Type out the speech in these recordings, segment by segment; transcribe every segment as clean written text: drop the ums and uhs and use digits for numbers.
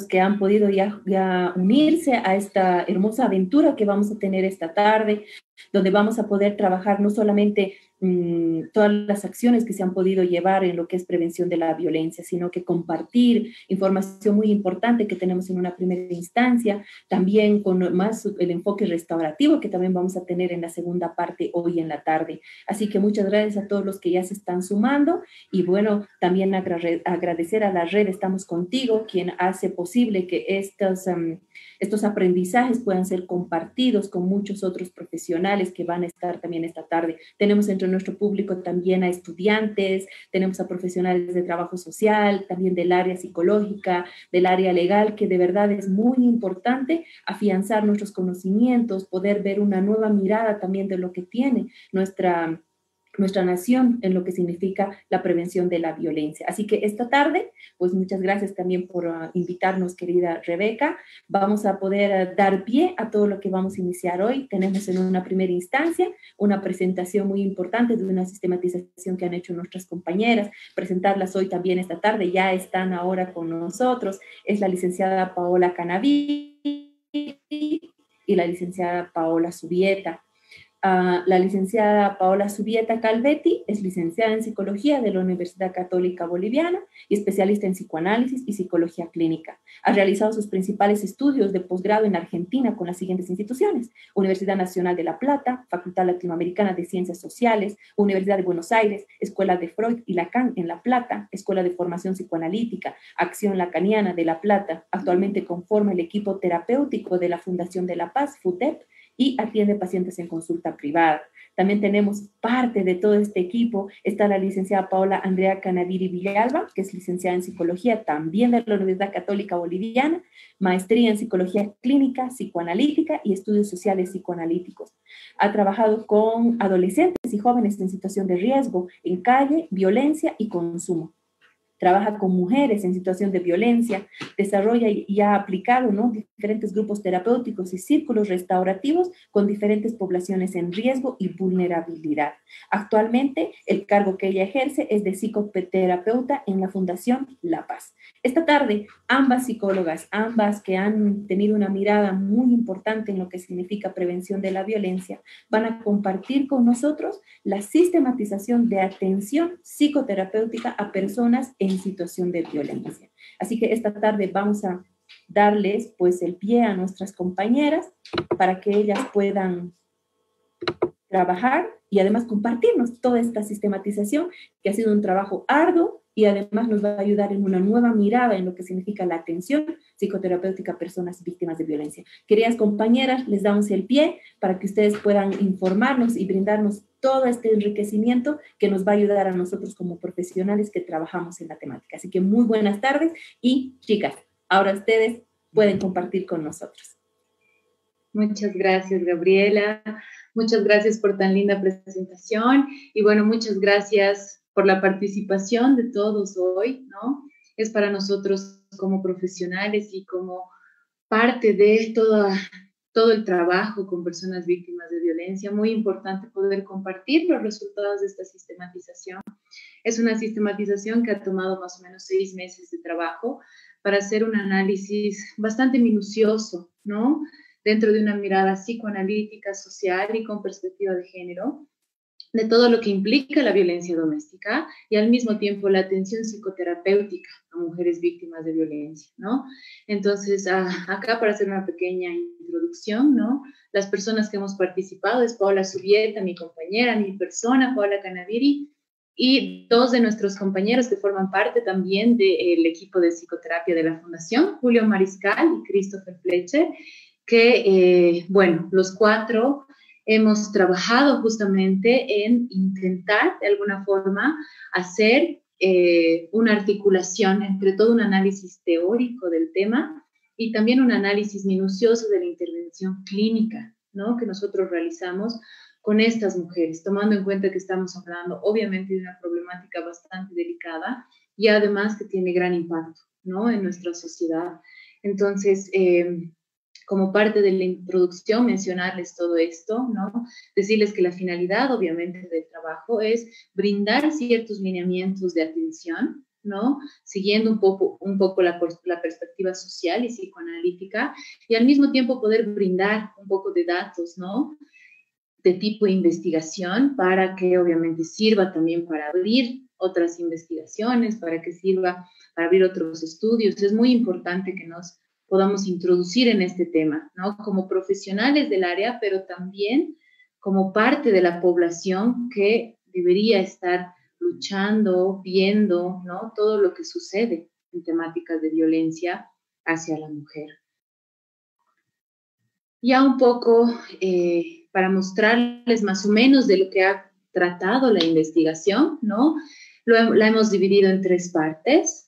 que han podido ya unirse a esta hermosa aventura que vamos a tener esta tarde, donde vamos a poder trabajar no solamente todas las acciones que se han podido llevar en lo que es prevención de la violencia, sino que compartir información muy importante que tenemos en una primera instancia, también con más el enfoque restaurativo que también vamos a tener en la segunda parte hoy en la tarde. Así que muchas gracias a todos los que ya se están sumando y bueno, también agradecer a la red Estamos Contigo, quien hace posible que estos aprendizajes puedan ser compartidos con muchos otros profesionales que van a estar también esta tarde. Tenemos entre nuestro público también a estudiantes, tenemos a profesionales de trabajo social, también del área psicológica, del área legal, que de verdad es muy importante afianzar nuestros conocimientos, poder ver una nueva mirada también de lo que tiene nuestra nación en lo que significa la prevención de la violencia. Así que esta tarde, pues muchas gracias también por invitarnos, querida Rebeca. Vamos a poder dar pie a todo lo que vamos a iniciar hoy. Tenemos en una primera instancia una presentación muy importante de una sistematización que han hecho nuestras compañeras. Presentarlas hoy también esta tarde, ya están ahora con nosotros. Es la licenciada Paola Canaví y la licenciada Paola Subieta. La licenciada Paola Subieta Calvetti es licenciada en Psicología de la Universidad Católica Boliviana y especialista en psicoanálisis y psicología clínica. Ha realizado sus principales estudios de posgrado en Argentina con las siguientes instituciones: Universidad Nacional de La Plata, Facultad Latinoamericana de Ciencias Sociales, Universidad de Buenos Aires, Escuela de Freud y Lacan en La Plata, Escuela de Formación Psicoanalítica, Acción Lacaniana de La Plata. Actualmente conforma el equipo terapéutico de la Fundación de la Paz, FUTEP, y atiende pacientes en consulta privada. También tenemos parte de todo este equipo, está la licenciada Paola Andrea Canaviri Villalba, que es licenciada en Psicología, también de la Universidad Católica Boliviana, maestría en Psicología Clínica, Psicoanalítica y Estudios Sociales Psicoanalíticos. Ha trabajado con adolescentes y jóvenes en situación de riesgo, en calle, violencia y consumo. Trabaja con mujeres en situación de violencia, desarrolla y ha aplicado, ¿no?, diferentes grupos terapéuticos y círculos restaurativos con diferentes poblaciones en riesgo y vulnerabilidad. Actualmente, el cargo que ella ejerce es de psicoterapeuta en la Fundación La Paz. Esta tarde, ambas psicólogas, ambas que han tenido una mirada muy importante en lo que significa prevención de la violencia, van a compartir con nosotros la sistematización de atención psicoterapéutica a personas en situación de violencia. Así que esta tarde vamos a darles pues el pie a nuestras compañeras para que ellas puedan trabajar y además compartirnos toda esta sistematización que ha sido un trabajo arduo y además nos va a ayudar en una nueva mirada en lo que significa la atención psicoterapéutica a personas víctimas de violencia. Queridas compañeras, les damos el pie para que ustedes puedan informarnos y brindarnos todo este enriquecimiento que nos va a ayudar a nosotros como profesionales que trabajamos en la temática. Así que muy buenas tardes y chicas, ahora ustedes pueden compartir con nosotros. Muchas gracias, Gabriela. Muchas gracias por tan linda presentación y bueno, muchas gracias por la participación de todos hoy, ¿no? Es para nosotros como profesionales y como parte de todo el trabajo con personas víctimas de violencia, muy importante poder compartir los resultados de esta sistematización. Es una sistematización que ha tomado más o menos 6 meses de trabajo para hacer un análisis bastante minucioso, ¿no?, dentro de una mirada psicoanalítica, social y con perspectiva de género, de todo lo que implica la violencia doméstica y al mismo tiempo la atención psicoterapéutica a mujeres víctimas de violencia, ¿no? Entonces, acá para hacer una pequeña introducción, ¿no?, las personas que hemos participado es Paola Subieta, mi compañera, mi persona, Paola Canaviri, y 2 de nuestros compañeros que forman parte también del equipo de psicoterapia de la Fundación, Julio Mariscal y Christopher Fletcher, que, bueno, los 4 hemos trabajado justamente en intentar de alguna forma hacer una articulación entre todo un análisis teórico del tema y también un análisis minucioso de la intervención clínica, ¿no?, que nosotros realizamos con estas mujeres, tomando en cuenta que estamos hablando obviamente de una problemática bastante delicada y además que tiene gran impacto, ¿no?, en nuestra sociedad. Entonces, como parte de la introducción, mencionarles todo esto, ¿no?, decirles que la finalidad, obviamente, del trabajo es brindar ciertos lineamientos de atención, ¿no? Siguiendo un poco la perspectiva social y psicoanalítica, y al mismo tiempo poder brindar un poco de datos, ¿no? De tipo de investigación para que obviamente sirva también para abrir otras investigaciones, para que sirva para abrir otros estudios. Es muy importante que nos podamos introducir en este tema, ¿no? Como profesionales del área, pero también como parte de la población que debería estar luchando, viendo, ¿no? Todo lo que sucede en temáticas de violencia hacia la mujer. Ya un poco para mostrarles más o menos de lo que ha tratado la investigación, ¿no? La hemos dividido en 3 partes.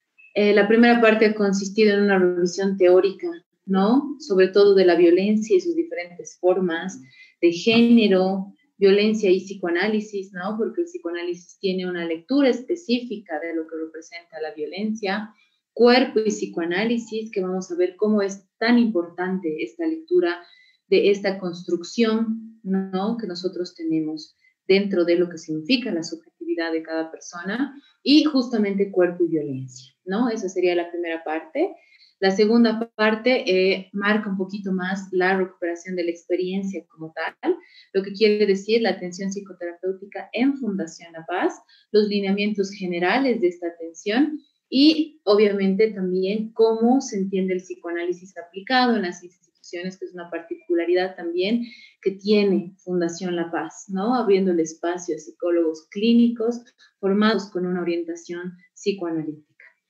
La primera parte ha consistido en una revisión teórica, ¿no? Sobre todo de la violencia y sus diferentes formas, de género, violencia y psicoanálisis, ¿no? Porque el psicoanálisis tiene una lectura específica de lo que representa la violencia, cuerpo y psicoanálisis, que vamos a ver cómo es tan importante esta lectura de esta construcción, ¿no? Que nosotros tenemos dentro de lo que significa la subjetividad de cada persona, y justamente cuerpo y violencia, ¿no? Esa sería la primera parte. La segunda parte marca un poquito más la recuperación de la experiencia como tal, lo que quiere decir la atención psicoterapéutica en Fundación La Paz, los lineamientos generales de esta atención y obviamente también cómo se entiende el psicoanálisis aplicado en las instituciones, que es una particularidad también que tiene Fundación La Paz, ¿no? Abriendo el espacio a psicólogos clínicos formados con una orientación psicoanalítica.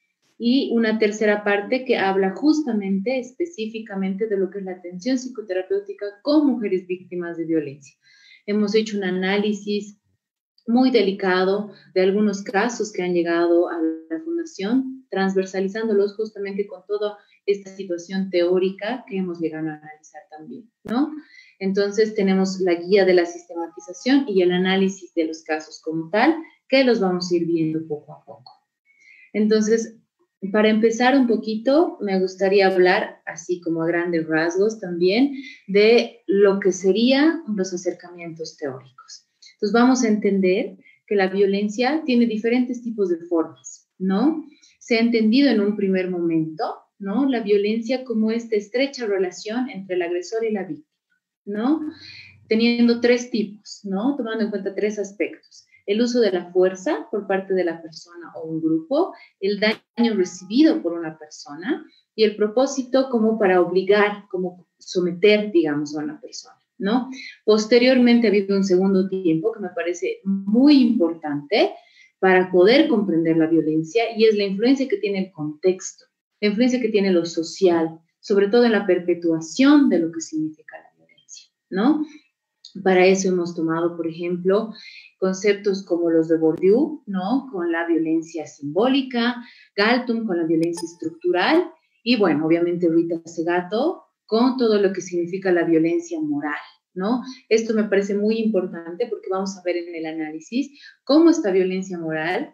Y una tercera parte que habla justamente, específicamente de lo que es la atención psicoterapéutica con mujeres víctimas de violencia. Hemos hecho un análisis muy delicado de algunos casos que han llegado a la Fundación, transversalizándolos justamente con toda esta situación teórica que hemos llegado a analizar también, ¿no? Entonces tenemos la guía de la sistematización y el análisis de los casos como tal, que los vamos a ir viendo poco a poco. Entonces, para empezar un poquito, me gustaría hablar, así como a grandes rasgos también, de lo que serían los acercamientos teóricos. Entonces, vamos a entender que la violencia tiene diferentes tipos de formas, ¿no? Se ha entendido en un primer momento, ¿no? La violencia como esta estrecha relación entre el agresor y la víctima, ¿no? Teniendo 3 tipos, ¿no? Tomando en cuenta 3 aspectos. El uso de la fuerza por parte de la persona o un grupo, el daño recibido por una persona y el propósito como para obligar, como someter, digamos, a una persona, ¿no? Posteriormente ha habido un segundo tiempo que me parece muy importante para poder comprender la violencia y es la influencia que tiene el contexto, la influencia que tiene lo social, sobre todo en la perpetuación de lo que significa la violencia, ¿no? Para eso hemos tomado, por ejemplo, conceptos como los de Bourdieu, ¿no? Con la violencia simbólica, Galtung con la violencia estructural y, bueno, obviamente Rita Segato con todo lo que significa la violencia moral, ¿no? Esto me parece muy importante porque vamos a ver en el análisis cómo esta violencia moral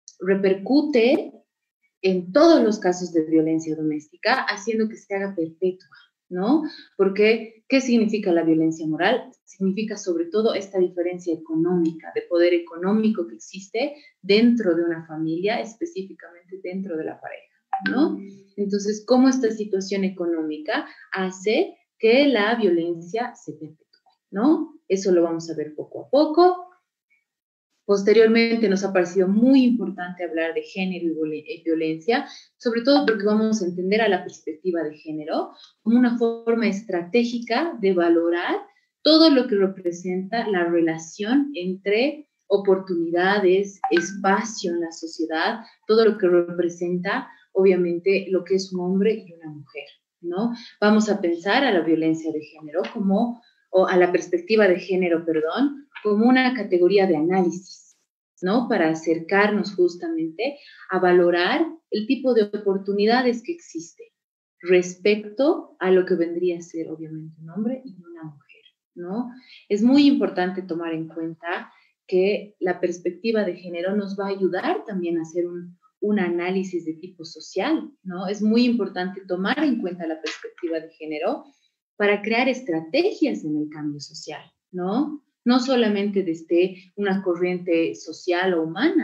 repercute en todos los casos de violencia doméstica, haciendo que se haga perpetua, ¿no? Porque, ¿qué significa la violencia moral? Significa sobre todo esta diferencia económica, de poder económico que existe dentro de una familia, específicamente dentro de la pareja, ¿no? Entonces, ¿cómo esta situación económica hace que la violencia se perpetúe, ¿no? Eso lo vamos a ver poco a poco. Posteriormente nos ha parecido muy importante hablar de género y violencia, sobre todo porque vamos a entender a la perspectiva de género como una forma estratégica de valorar todo lo que representa la relación entre oportunidades, espacio en la sociedad, todo lo que representa, obviamente, lo que es un hombre y una mujer, ¿no? Vamos a pensar a la violencia de género como, o a la perspectiva de género, perdón, como una categoría de análisis, ¿no? Para acercarnos justamente a valorar el tipo de oportunidades que existe respecto a lo que vendría a ser, obviamente, un hombre y una mujer, ¿no? Es muy importante tomar en cuenta que la perspectiva de género nos va a ayudar también a hacer un análisis de tipo social, ¿no? Es muy importante tomar en cuenta la perspectiva de género para crear estrategias en el cambio social, ¿no? No solamente desde una corriente social o humana,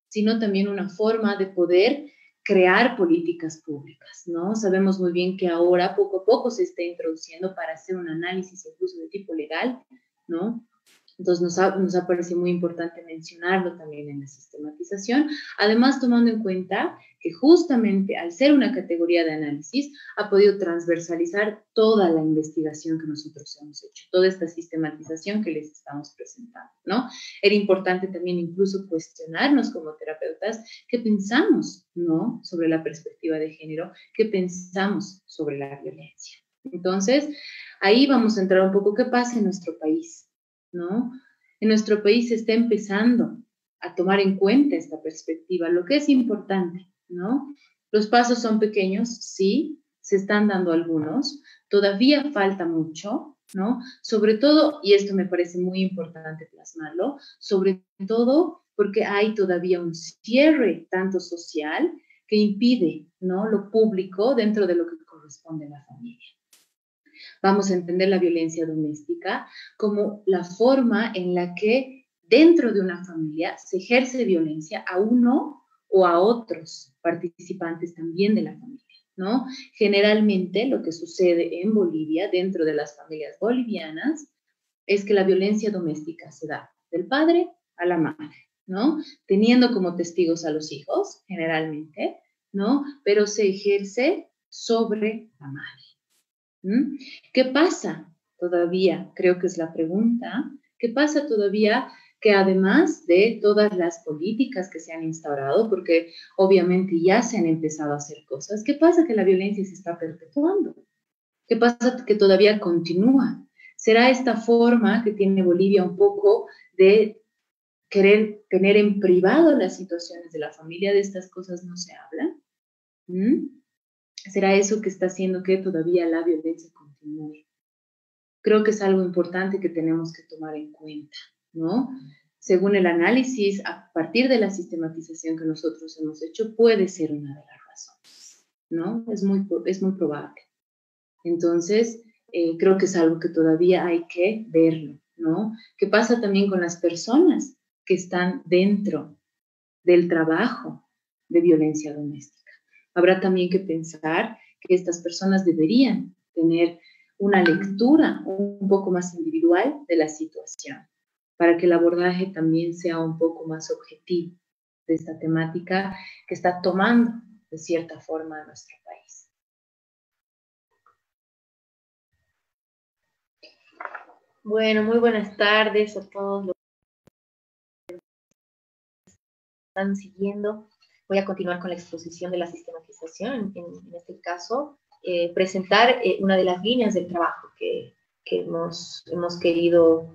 sino también una forma de poder crear políticas públicas, ¿no? Sabemos muy bien que ahora poco a poco se está introduciendo para hacer un análisis incluso de tipo legal, ¿no? Entonces nos ha parecido muy importante mencionarlo también en la sistematización, además tomando en cuenta que justamente al ser una categoría de análisis ha podido transversalizar toda la investigación que nosotros hemos hecho, toda esta sistematización que les estamos presentando, ¿no? Era importante también incluso cuestionarnos como terapeutas qué pensamos, ¿no? Sobre la perspectiva de género, qué pensamos sobre la violencia. Entonces, ahí vamos a entrar un poco qué pasa en nuestro país, ¿no? En nuestro país se está empezando a tomar en cuenta esta perspectiva, lo que es importante, ¿no? Los pasos son pequeños, sí, se están dando algunos, todavía falta mucho, ¿no? Sobre todo, y esto me parece muy importante plasmarlo, sobre todo porque hay todavía un cierre tanto social que impide, ¿no? Lo público dentro de lo que corresponde a la familia. Vamos a entender la violencia doméstica como la forma en la que dentro de una familia se ejerce violencia a uno o a otros participantes también de la familia, ¿no? Generalmente lo que sucede en Bolivia, dentro de las familias bolivianas, es que la violencia doméstica se da del padre a la madre, ¿no? Teniendo como testigos a los hijos, generalmente, ¿no? Pero se ejerce sobre la madre. ¿Qué pasa todavía? Creo que es la pregunta. ¿Qué pasa todavía que además de todas las políticas que se han instaurado, porque obviamente ya se han empezado a hacer cosas, qué pasa que la violencia se está perpetuando? ¿Qué pasa que todavía continúa? ¿Será esta forma que tiene Bolivia un poco de querer tener en privado las situaciones de la familia, de estas cosas no se hablan? ¿Será eso que está haciendo que todavía la violencia continúe? Creo que es algo importante que tenemos que tomar en cuenta, ¿no? Según el análisis, a partir de la sistematización que nosotros hemos hecho, puede ser una de las razones, ¿no? Es muy probable. Entonces, creo que es algo que todavía hay que verlo, ¿no? ¿Qué pasa también con las personas que están dentro del trabajo de violencia doméstica? Habrá también que pensar que estas personas deberían tener una lectura un poco más individual de la situación, para que el abordaje también sea un poco más objetivo de esta temática que está tomando de cierta forma a nuestro país. Bueno, muy buenas tardes a todos los que están siguiendo. Voy a continuar con la exposición de la sistematización, en este caso, presentar una de las líneas del trabajo que hemos querido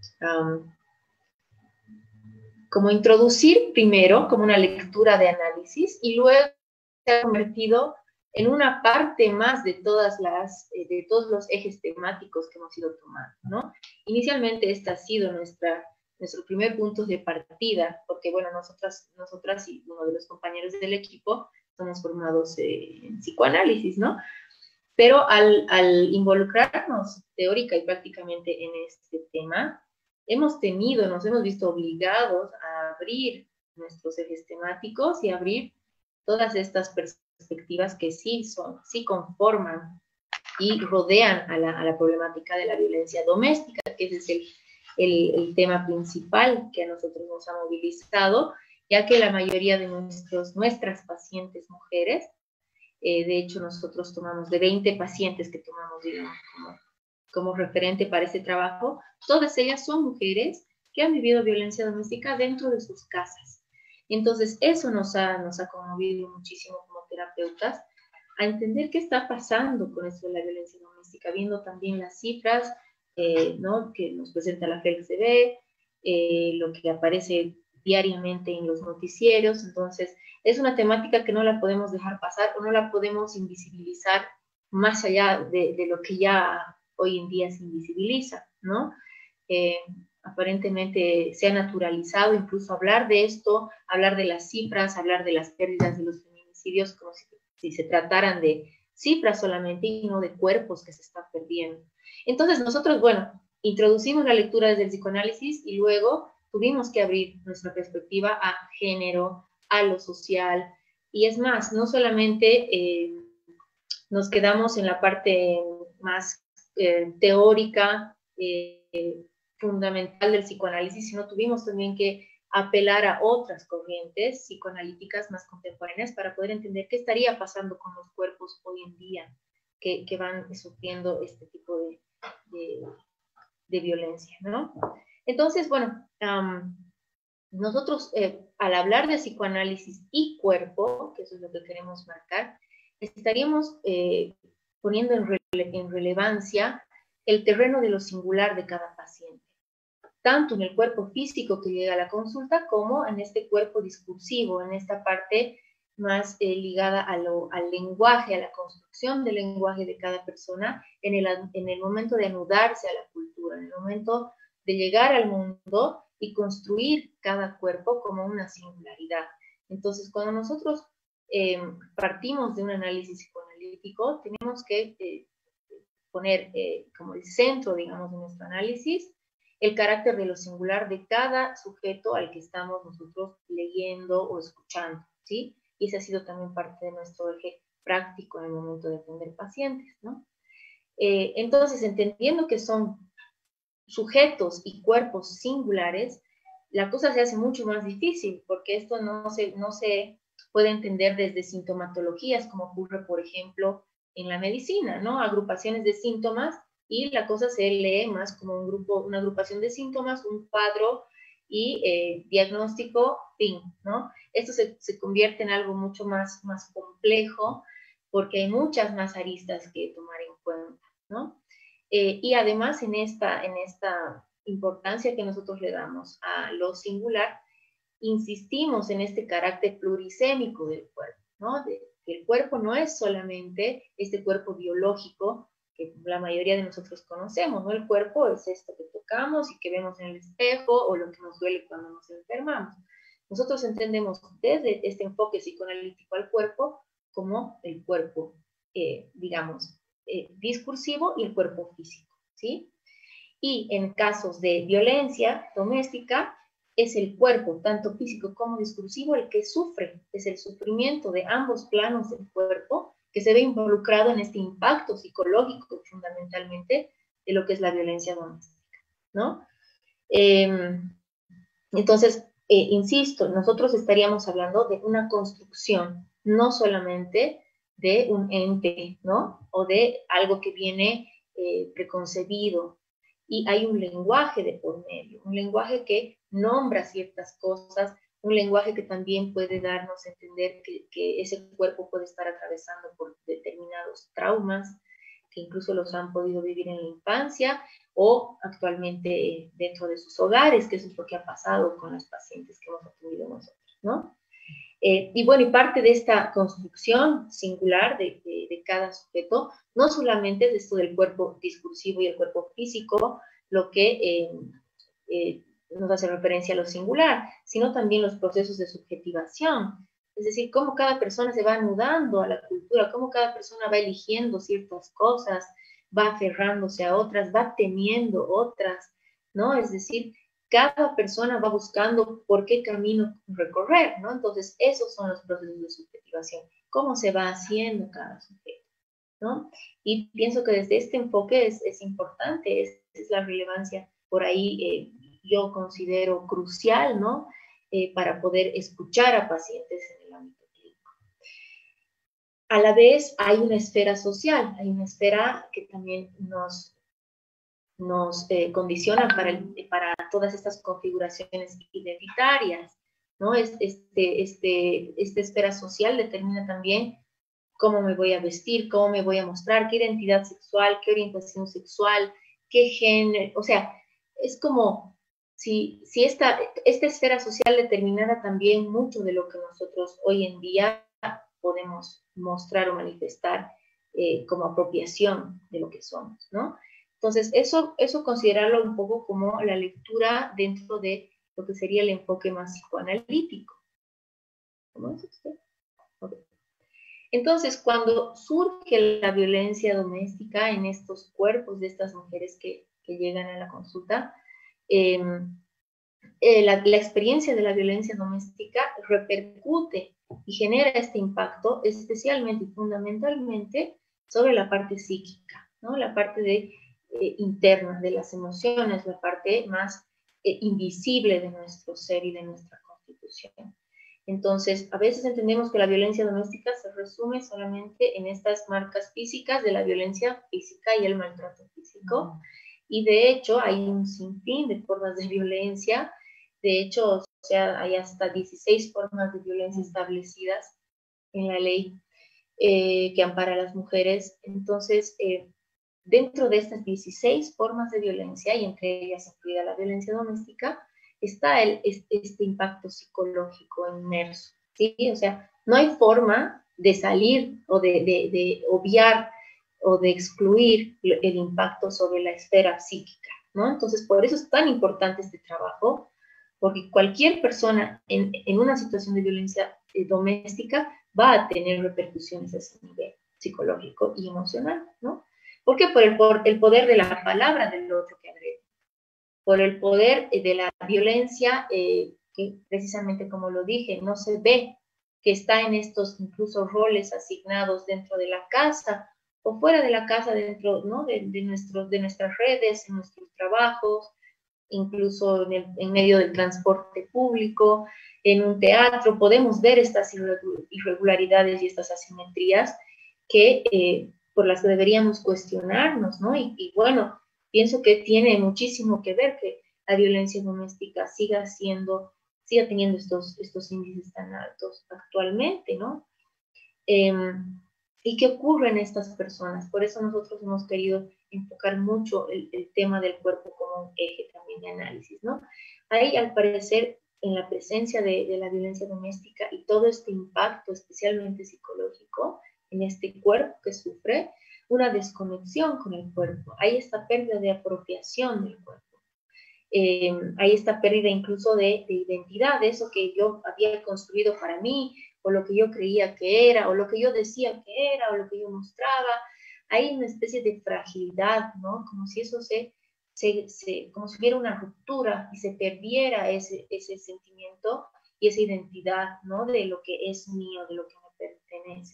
como introducir primero como una lectura de análisis y luego se ha convertido en una parte más de todos los ejes temáticos que hemos ido tomando, ¿no? Inicialmente este ha sido nuestro primer punto de partida, porque, bueno, nosotras y uno de los compañeros del equipo somos formados en psicoanálisis, ¿no? Pero al involucrarnos teórica y prácticamente en este tema, nos hemos visto obligados a abrir nuestros ejes temáticos y abrir todas estas perspectivas que sí conforman y rodean a la problemática de la violencia doméstica, que ese es el tema principal que a nosotros nos ha movilizado, ya que la mayoría de nuestras pacientes mujeres, de hecho nosotros tomamos de 20 pacientes que tomamos, digamos, como referente para este trabajo, todas ellas son mujeres que han vivido violencia doméstica dentro de sus casas. Entonces eso nos ha conmovido muchísimo como terapeutas a entender qué está pasando con esto de la violencia doméstica, viendo también las cifras, ¿no?, que nos presenta la FELCB, lo que aparece diariamente en los noticieros. Entonces es una temática que no la podemos dejar pasar o no la podemos invisibilizar más allá de lo que ya hoy en día se invisibiliza, ¿no? Aparentemente se ha naturalizado incluso hablar de esto, hablar de las cifras, hablar de las pérdidas de los feminicidios como si se trataran de cifras solamente y no de cuerpos que se están perdiendo. Entonces nosotros, bueno, introducimos la lectura desde el psicoanálisis y luego tuvimos que abrir nuestra perspectiva a género, a lo social, y es más, no solamente nos quedamos en la parte más teórica, fundamental del psicoanálisis, sino tuvimos también que apelar a otras corrientes psicoanalíticas más contemporáneas para poder entender qué estaría pasando con los cuerpos hoy en día que van sufriendo este tipo de violencia, ¿no? Entonces, bueno, nosotros al hablar de psicoanálisis y cuerpo, que eso es lo que queremos marcar, estaríamos poniendo en relevancia el terreno de lo singular de cada paciente, tanto en el cuerpo físico que llega a la consulta como en este cuerpo discursivo, en esta parte más ligada al lenguaje, a la construcción del lenguaje de cada persona en el momento de anudarse a la cultura, en el momento de llegar al mundo y construir cada cuerpo como una singularidad. Entonces, cuando nosotros partimos de un análisis psicoanalítico, tenemos que poner como el centro, digamos, de nuestro análisis, el carácter de lo singular de cada sujeto al que estamos nosotros leyendo o escuchando, ¿sí? Y ese ha sido también parte de nuestro eje práctico en el momento de atender pacientes, ¿no? Entonces, entendiendo que son sujetos y cuerpos singulares, la cosa se hace mucho más difícil, porque esto no se puede entender desde sintomatologías, como ocurre, por ejemplo, en la medicina, ¿no? Agrupaciones de síntomas, y la cosa se lee más como una agrupación de síntomas, un cuadro y diagnóstico, fin, ¿no? Esto se convierte en algo mucho más complejo, porque hay muchas más aristas que tomar en cuenta, ¿no? Y además en esta importancia que nosotros le damos a lo singular, insistimos en este carácter plurisémico del cuerpo, ¿no? Que el cuerpo no es solamente este cuerpo biológico que la mayoría de nosotros conocemos, ¿no? El cuerpo es esto que tocamos y que vemos en el espejo, o lo que nos duele cuando nos enfermamos. Nosotros entendemos desde este enfoque psicoanalítico al cuerpo como el cuerpo, digamos, discursivo, y el cuerpo físico, ¿sí? Y en casos de violencia doméstica, es el cuerpo, tanto físico como discursivo, el que sufre, es el sufrimiento de ambos planos del cuerpo que se ve involucrado en este impacto psicológico, fundamentalmente, de lo que es la violencia doméstica, ¿no? Entonces, insisto, nosotros estaríamos hablando de una construcción, no solamente de un ente, ¿no? O de algo que viene preconcebido. Y hay un lenguaje de por medio, un lenguaje que nombra ciertas cosas, un lenguaje que también puede darnos a entender que ese cuerpo puede estar atravesando por determinados traumas, que incluso los han podido vivir en la infancia o actualmente dentro de sus hogares, que eso es lo que ha pasado con los pacientes que hemos atendido nosotros, ¿no? Y bueno, y parte de esta construcción singular de cada sujeto, no solamente es esto del cuerpo discursivo y el cuerpo físico, lo que nos hace referencia a lo singular, sino también los procesos de subjetivación, es decir, cómo cada persona se va anudando a la cultura, cómo cada persona va eligiendo ciertas cosas, va aferrándose a otras, va temiendo otras, ¿no? Es decir, cada persona va buscando por qué camino recorrer, ¿no? Entonces, esos son los procesos de subjetivación, cómo se va haciendo cada sujeto, ¿no? Y pienso que desde este enfoque es importante, es la relevancia por ahí, yo considero crucial, ¿no? Para poder escuchar a pacientes en el ámbito clínico. A la vez, hay una esfera social, hay una esfera que también nos condiciona para todas estas configuraciones identitarias, ¿no? Esta esfera social determina también cómo me voy a vestir, cómo me voy a mostrar, qué identidad sexual, qué orientación sexual, qué género, o sea, es como si esta esfera social determinara también mucho de lo que nosotros hoy en día podemos mostrar o manifestar como apropiación de lo que somos, ¿no? Entonces, eso considerarlo un poco como la lectura dentro de lo que sería el enfoque más psicoanalítico. ¿Cómo es usted? Okay. Entonces, cuando surge la violencia doméstica en estos cuerpos de estas mujeres que llegan a la consulta, la experiencia de la violencia doméstica repercute y genera este impacto especialmente y fundamentalmente sobre la parte psíquica, ¿no? La parte interna de las emociones, la parte más invisible de nuestro ser y de nuestra constitución. Entonces, a veces entendemos que la violencia doméstica se resume solamente en estas marcas físicas de la violencia física y el maltrato físico, y de hecho hay un sinfín de formas de violencia. De hecho, o sea, hay hasta 16 formas de violencia establecidas en la ley que ampara a las mujeres. Entonces, dentro de estas 16 formas de violencia, y entre ellas incluida la violencia doméstica, está este impacto psicológico inmerso, ¿sí? O sea, no hay forma de salir o de obviar o de excluir el impacto sobre la esfera psíquica, ¿no? Entonces, por eso es tan importante este trabajo, porque cualquier persona en una situación de violencia doméstica va a tener repercusiones a ese nivel psicológico y emocional, ¿no? ¿Por qué? Por el poder de la palabra del otro que agrede, por el poder de la violencia, que precisamente como lo dije, no se ve, que está en estos incluso roles asignados dentro de la casa o fuera de la casa, dentro, ¿no? de nuestras redes, en nuestros trabajos, incluso en medio del transporte público, en un teatro, podemos ver estas irregularidades y estas asimetrías por las que deberíamos cuestionarnos, ¿no? Y bueno, pienso que tiene muchísimo que ver que la violencia doméstica siga teniendo estos índices tan altos actualmente, ¿no? ¿Y qué ocurre en estas personas? Por eso nosotros hemos querido enfocar mucho el tema del cuerpo como un eje también de análisis, ¿no? Ahí, al parecer, en la presencia de la violencia doméstica y todo este impacto, especialmente psicológico, en este cuerpo que sufre, una desconexión con el cuerpo. Hay esta pérdida de apropiación del cuerpo. Hay esta pérdida incluso de identidad, eso que yo había construido para mí, o lo que yo creía que era, o lo que yo decía que era, o lo que yo mostraba. Hay una especie de fragilidad, ¿no? Como si eso como si hubiera una ruptura y se perdiera ese sentimiento y esa identidad, ¿no? De lo que es mío, de lo que me pertenece.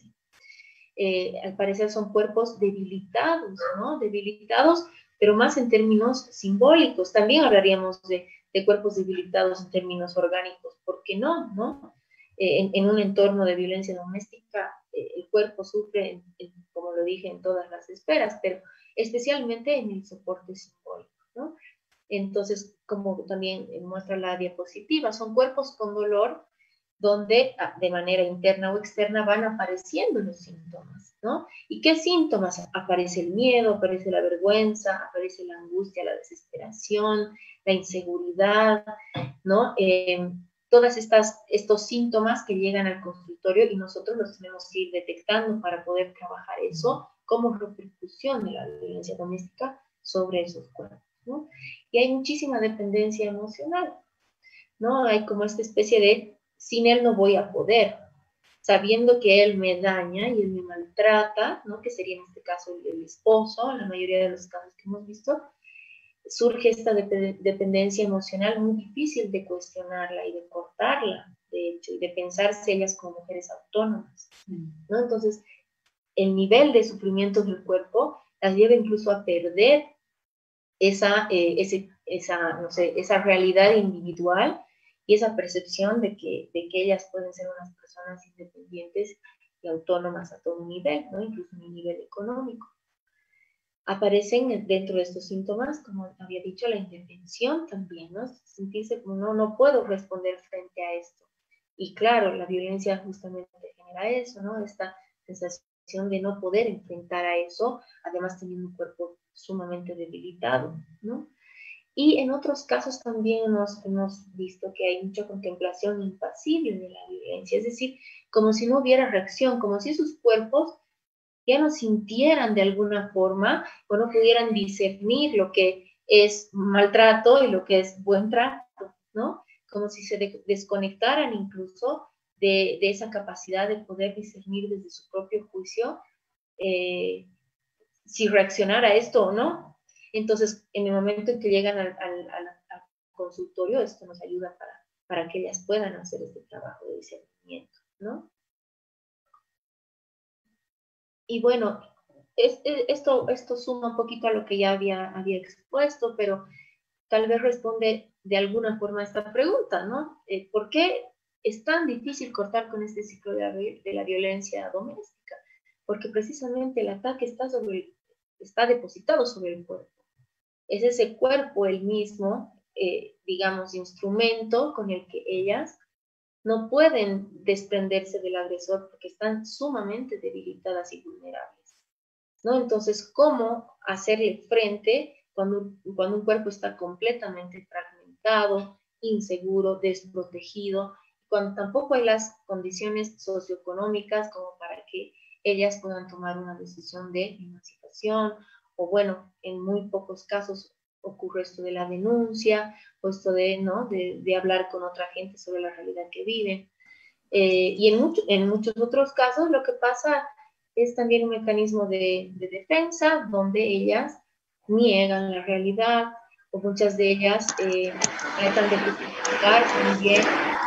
Al parecer son cuerpos debilitados, ¿no? Debilitados, pero más en términos simbólicos. También hablaríamos de cuerpos debilitados en términos orgánicos, ¿por qué no? ¿No? En un entorno de violencia doméstica, el cuerpo sufre, como lo dije, en todas las esferas, pero especialmente en el soporte simbólico, ¿no? Entonces, como también muestra la diapositiva, son cuerpos con dolor donde de manera interna o externa van apareciendo los síntomas, ¿no? ¿Y qué síntomas? Aparece el miedo, aparece la vergüenza, aparece la angustia, la desesperación, la inseguridad, ¿no? Todas estos síntomas que llegan al consultorio y nosotros los tenemos que ir detectando para poder trabajar eso como repercusión de la violencia doméstica sobre esos cuerpos, ¿no? Y hay muchísima dependencia emocional, ¿no? Hay como esta especie de sin él no voy a poder, sabiendo que él me daña y él me maltrata, ¿no? Que sería en este caso el esposo, en la mayoría de los casos que hemos visto, surge esta dependencia emocional muy difícil de cuestionarla y de cortarla, de hecho, y de pensarse ellas como mujeres autónomas, ¿no? Entonces, el nivel de sufrimiento del cuerpo las lleva incluso a perder esa realidad individual y esa percepción de que ellas pueden ser unas personas independientes y autónomas a todo nivel, ¿no? Incluso en el nivel económico. Aparecen dentro de estos síntomas, como había dicho, la indefensión también, ¿no? Sentirse como no puedo responder frente a esto. Y claro, la violencia justamente genera eso, ¿no? Esta sensación de no poder enfrentar a eso, además teniendo un cuerpo sumamente debilitado, ¿no? Y en otros casos también hemos visto que hay mucha contemplación impasible de la violencia, es decir, como si no hubiera reacción, como si esos cuerpos ya no sintieran de alguna forma o no pudieran discernir lo que es maltrato y lo que es buen trato, ¿no? Como si se desconectaran incluso de esa capacidad de poder discernir desde su propio juicio si reaccionar a esto o no. Entonces, en el momento en que llegan al consultorio, esto nos ayuda para que ellas puedan hacer este trabajo de discernimiento, ¿no? Y bueno, esto suma un poquito a lo que ya había expuesto, pero tal vez responde de alguna forma a esta pregunta, ¿no? ¿Por qué es tan difícil cortar con este ciclo de la violencia doméstica? Porque precisamente el ataque está depositado sobre el cuerpo. Es ese cuerpo el mismo, digamos, instrumento con el que ellas no pueden desprenderse del agresor porque están sumamente debilitadas y vulnerables, ¿no? Entonces, ¿cómo hacerle frente cuando un cuerpo está completamente fragmentado, inseguro, desprotegido, cuando tampoco hay las condiciones socioeconómicas como para que ellas puedan tomar una decisión de emancipación? O bueno, en muy pocos casos ocurre esto de la denuncia, o esto de, ¿no? de hablar con otra gente sobre la realidad que viven. Y en muchos otros casos lo que pasa es también un mecanismo de defensa donde ellas niegan la realidad, o muchas de ellas tratan de justificar también,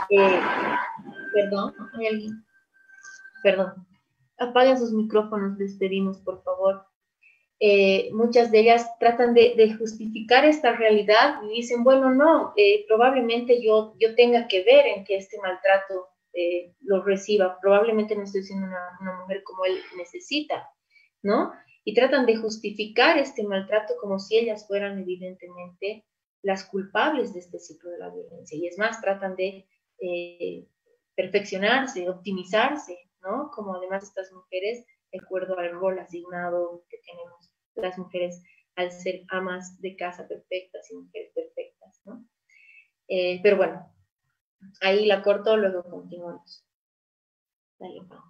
perdón, ¿hay alguien? Perdón, apaguen sus micrófonos, les pedimos por favor. Muchas de ellas tratan de justificar esta realidad y dicen, bueno, no, probablemente yo tenga que ver en que este maltrato lo reciba, probablemente no estoy siendo una mujer como él necesita, ¿no? Y tratan de justificar este maltrato como si ellas fueran evidentemente las culpables de este ciclo de la violencia. Y es más, tratan de perfeccionarse, optimizarse, ¿no? Como además estas mujeres, de acuerdo al rol asignado que tenemos las mujeres al ser amas de casa perfectas y mujeres perfectas, ¿no? Pero bueno, ahí la corto, luego continuamos. Dale, Pau.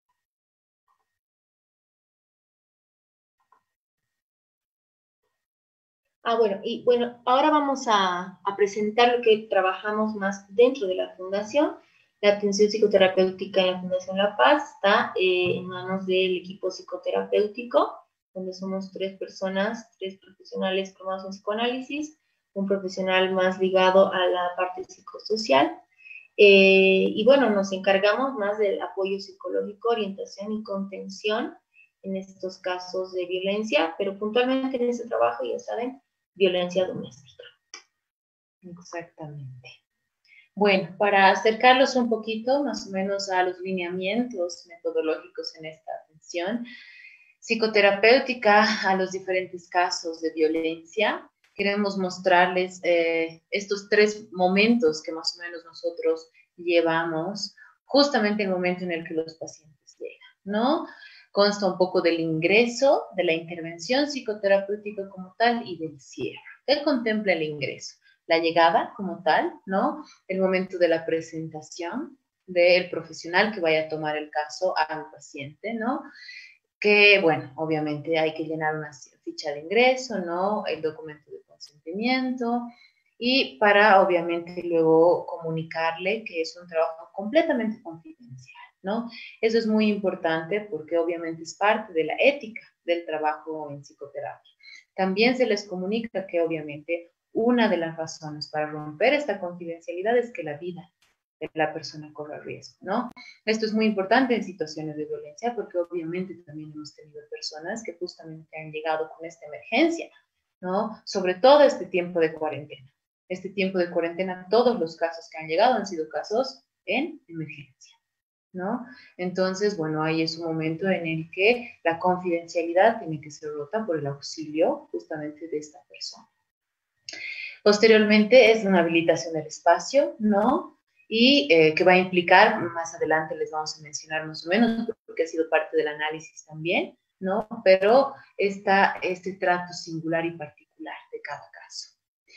Bueno, y bueno, ahora vamos a presentar lo que trabajamos más dentro de la Fundación. La atención psicoterapéutica en la Fundación La Paz está en manos del equipo psicoterapéutico, donde somos 3 personas, 3 profesionales formados en psicoanálisis, un profesional más ligado a la parte psicosocial. Y bueno, nos encargamos más del apoyo psicológico, orientación y contención en estos casos de violencia, pero puntualmente en ese trabajo, ya saben, violencia doméstica. Exactamente. Bueno, para acercarlos un poquito más o menos a los lineamientos metodológicos en esta atención psicoterapéutica a los diferentes casos de violencia, queremos mostrarles estos 3 momentos que más o menos nosotros llevamos, justamente el momento en el que los pacientes llegan, ¿no? Consta un poco del ingreso, de la intervención psicoterapéutica como tal y del cierre. ¿Qué contempla el ingreso? La llegada como tal, ¿no? El momento de la presentación del profesional que vaya a tomar el caso al paciente, ¿no? Que, bueno, obviamente hay que llenar una ficha de ingreso, ¿no? El documento de consentimiento y para, obviamente, luego comunicarle que es un trabajo completamente confidencial, ¿no? Eso es muy importante porque obviamente es parte de la ética del trabajo en psicoterapia. También se les comunica que obviamente una de las razones para romper esta confidencialidad es que la vida de la persona corre riesgo, ¿no? Esto es muy importante en situaciones de violencia porque obviamente también hemos tenido personas que justamente han llegado con esta emergencia, ¿no? Sobre todo este tiempo de cuarentena. Este tiempo de cuarentena, todos los casos que han llegado han sido casos en emergencia, ¿no? Entonces, bueno, ahí es un momento en el que la confidencialidad tiene que ser rota por el auxilio justamente de esta persona. Posteriormente es una habilitación del espacio, ¿no? Y que va a implicar, más adelante les vamos a mencionar más o menos, porque ha sido parte del análisis también, ¿no? Pero está este trato singular y particular de cada caso.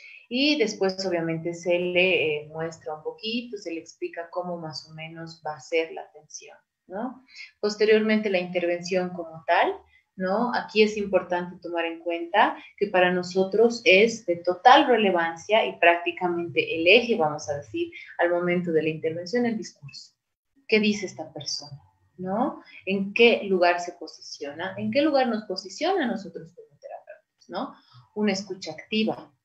Y después, obviamente, se le muestra un poquito, se le explica cómo más o menos va a ser la atención, ¿no? Posteriormente, la intervención como tal, ¿no? Aquí es importante tomar en cuenta que para nosotros es de total relevancia y prácticamente el eje, vamos a decir, al momento de la intervención, el discurso. ¿Qué dice esta persona? ¿No? ¿En qué lugar se posiciona? ¿En qué lugar nos posiciona a nosotros como terapeutas? ¿No? Una escucha activa,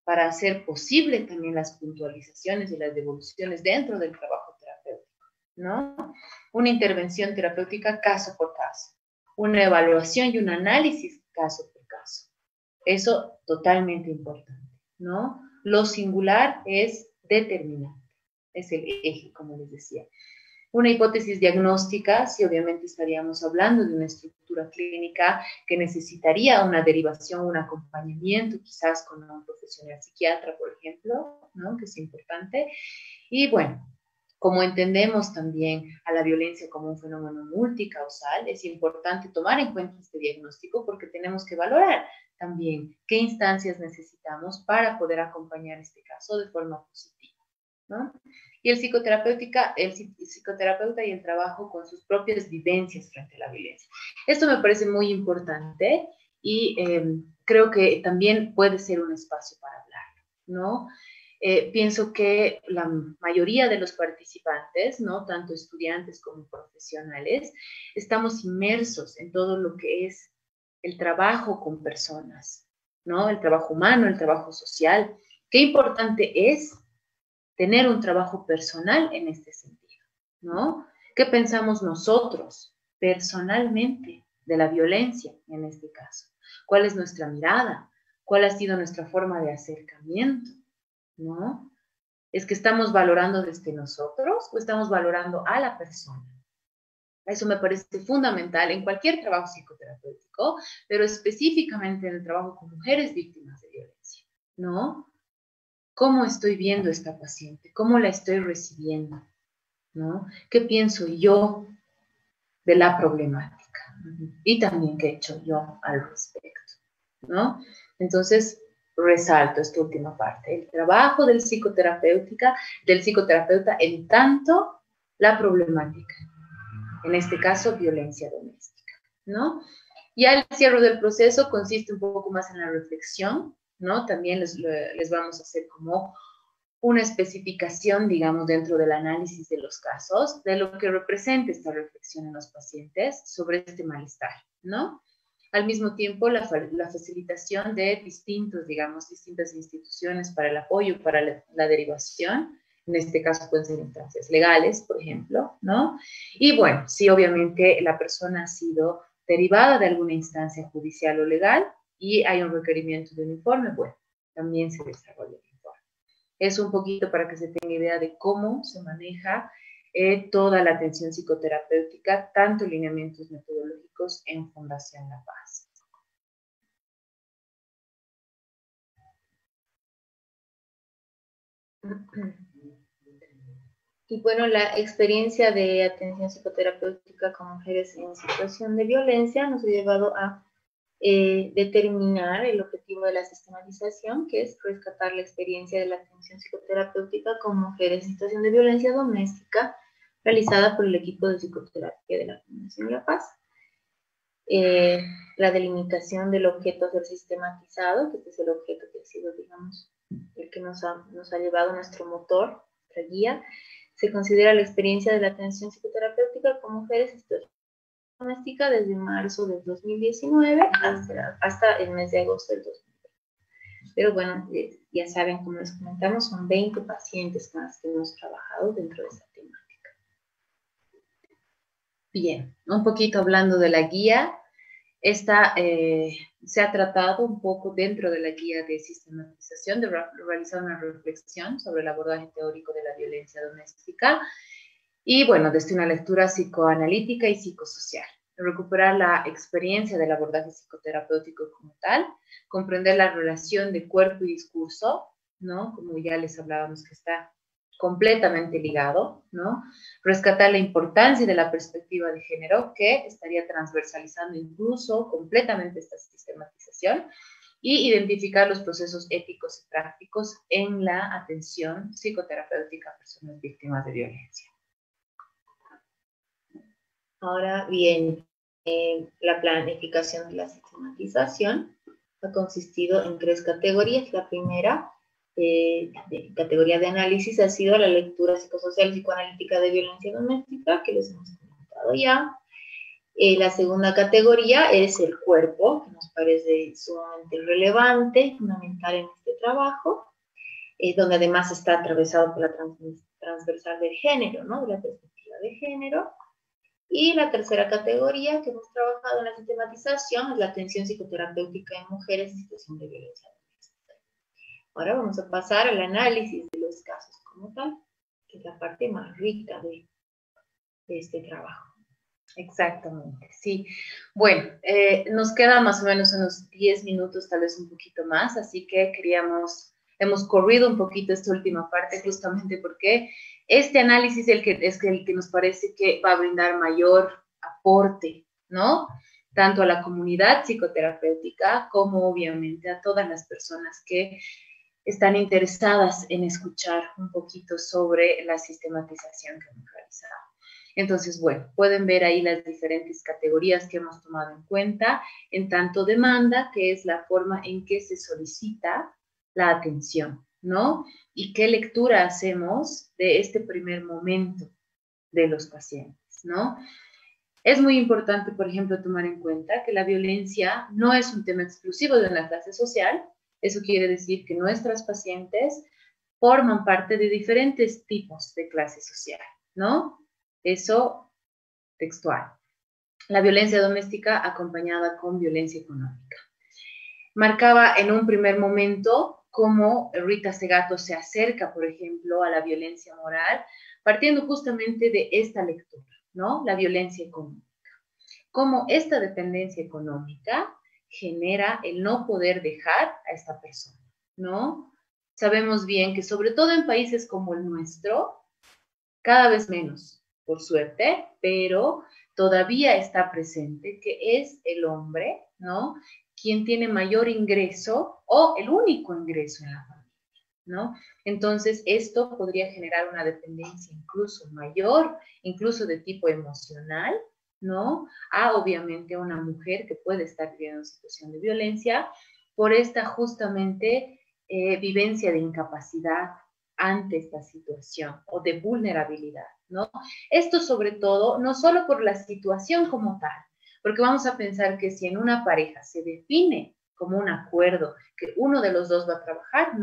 para hacer posible también las puntualizaciones y las devoluciones dentro del trabajo terapéutico, ¿no? Una intervención terapéutica caso por caso, una evaluación y un análisis caso por caso. Eso totalmente importante, ¿no? Lo singular es determinante, es el eje, como les decía. Una hipótesis diagnóstica, si obviamente estaríamos hablando de una estructura clínica que necesitaría una derivación, un acompañamiento, quizás con un profesional psiquiatra, por ejemplo, ¿no? Que es importante. Y bueno, como entendemos también a la violencia como un fenómeno multicausal, es importante tomar en cuenta este diagnóstico porque tenemos que valorar también qué instancias necesitamos para poder acompañar este caso de forma positiva, ¿no? Y el psicoterapeuta y el trabajo con sus propias vivencias frente a la violencia. Esto me parece muy importante y creo que también puede ser un espacio para hablar, ¿no? Pienso que la mayoría de los participantes, ¿no? Tanto estudiantes como profesionales, estamos inmersos en todo lo que es el trabajo con personas, ¿no? El trabajo humano, el trabajo social. Qué importante es tener un trabajo personal en este sentido, ¿no? ¿Qué pensamos nosotros personalmente de la violencia en este caso? ¿Cuál es nuestra mirada? ¿Cuál ha sido nuestra forma de acercamiento? ¿No? ¿Es que estamos valorando desde nosotros o estamos valorando a la persona? Eso me parece fundamental en cualquier trabajo psicoterapéutico, pero específicamente en el trabajo con mujeres víctimas de violencia, ¿no? ¿Cómo estoy viendo a esta paciente? ¿Cómo la estoy recibiendo? ¿No? ¿Qué pienso yo de la problemática? Y también qué he hecho yo al respecto, ¿no? Entonces, resalto esta última parte, el trabajo del psicoterapeuta en tanto la problemática, en este caso violencia doméstica, ¿no? Ya el cierre del proceso consiste un poco más en la reflexión, ¿no? También les vamos a hacer como una especificación, digamos, dentro del análisis de los casos, de lo que representa esta reflexión en los pacientes sobre este malestar, ¿no? Al mismo tiempo, la facilitación de distintas instituciones para el apoyo, para la derivación, en este caso pueden ser instancias legales, por ejemplo, ¿no? Y bueno, si obviamente la persona ha sido derivada de alguna instancia judicial o legal y hay un requerimiento de un informe, bueno, también se desarrolla el informe. Es un poquito para que se tenga idea de cómo se maneja toda la atención psicoterapéutica, tanto lineamientos metodológicos en Fundación La Paz. Y bueno, la experiencia de atención psicoterapéutica con mujeres en situación de violencia nos ha llevado a determinar el objetivo de la sistematización, que es rescatar la experiencia de la atención psicoterapéutica con mujeres en situación de violencia doméstica, realizada por el equipo de psicoterapia de la Fundación La Paz. La delimitación del objeto a ser sistematizado, que este es el objeto que ha sido, digamos, el que nos ha llevado nuestro motor, nuestra guía. Se considera la experiencia de la atención psicoterapéutica con mujeres en situación doméstica desde marzo del 2019 hasta el mes de agosto del 2020. Pero bueno, ya saben, como les comentamos, son 20 pacientes más que hemos trabajado dentro de esta temática. Bien, un poquito hablando de la guía, esta se ha tratado un poco dentro de la guía de sistematización, de realizar una reflexión sobre el abordaje teórico de la violencia doméstica y, bueno, desde una lectura psicoanalítica y psicosocial. Recuperar la experiencia del abordaje psicoterapéutico como tal, comprender la relación de cuerpo y discurso, ¿no? Como ya les hablábamos que está completamente ligado, ¿no? Rescatar la importancia de la perspectiva de género, que estaría transversalizando incluso completamente esta sistematización, y identificar los procesos éticos y prácticos en la atención psicoterapéutica a personas víctimas de violencia. Ahora bien, la planificación de la sistematización ha consistido en 3 categorías. La primera, categoría de análisis, ha sido la lectura psicosocial y psicoanalítica de violencia doméstica, que les hemos comentado ya. La segunda categoría es el cuerpo, que nos parece sumamente relevante, fundamental en este trabajo, donde además está atravesado por la transversal del género, ¿no? De la perspectiva de género. Y la tercera categoría que hemos trabajado en la sistematización es la atención psicoterapéutica en mujeres en situación de violencia doméstica. Ahora vamos a pasar al análisis de los casos como tal, que es la parte más rica de este trabajo. Exactamente, sí. Bueno, nos queda más o menos unos 10 minutos, tal vez un poquito más, así que hemos corrido un poquito esta última parte justamente porque este análisis es el que nos parece que va a brindar mayor aporte, ¿no? Tanto a la comunidad psicoterapéutica como obviamente a todas las personas que están interesadas en escuchar un poquito sobre la sistematización que hemos realizado. Entonces, bueno, pueden ver ahí las diferentes categorías que hemos tomado en cuenta, en tanto demanda, que es la forma en que se solicita la atención, ¿no? Y qué lectura hacemos de este primer momento de los pacientes, ¿no? Es muy importante, por ejemplo, tomar en cuenta que la violencia no es un tema exclusivo de una clase social. Eso quiere decir que nuestras pacientes forman parte de diferentes tipos de clase social, ¿no? Eso textual. La violencia doméstica acompañada con violencia económica. Marcaba en un primer momento cómo Rita Segato se acerca, por ejemplo, a la violencia moral, partiendo justamente de esta lectura, ¿no? La violencia económica. Cómo esta dependencia económica genera el no poder dejar a esta persona, ¿no? Sabemos bien que sobre todo en países como el nuestro, cada vez menos, por suerte, pero todavía está presente que es el hombre, ¿no? Quien tiene mayor ingreso o el único ingreso en la familia, ¿no? Entonces, esto podría generar una dependencia incluso mayor, incluso de tipo emocional, ¿no? A obviamente una mujer que puede estar viviendo en situación de violencia por esta justamente vivencia de incapacidad ante esta situación o de vulnerabilidad, ¿no? Esto sobre todo, no solo por la situación como tal, porque vamos a pensar que si en una pareja se define como un acuerdo que uno de los dos va a trabajar,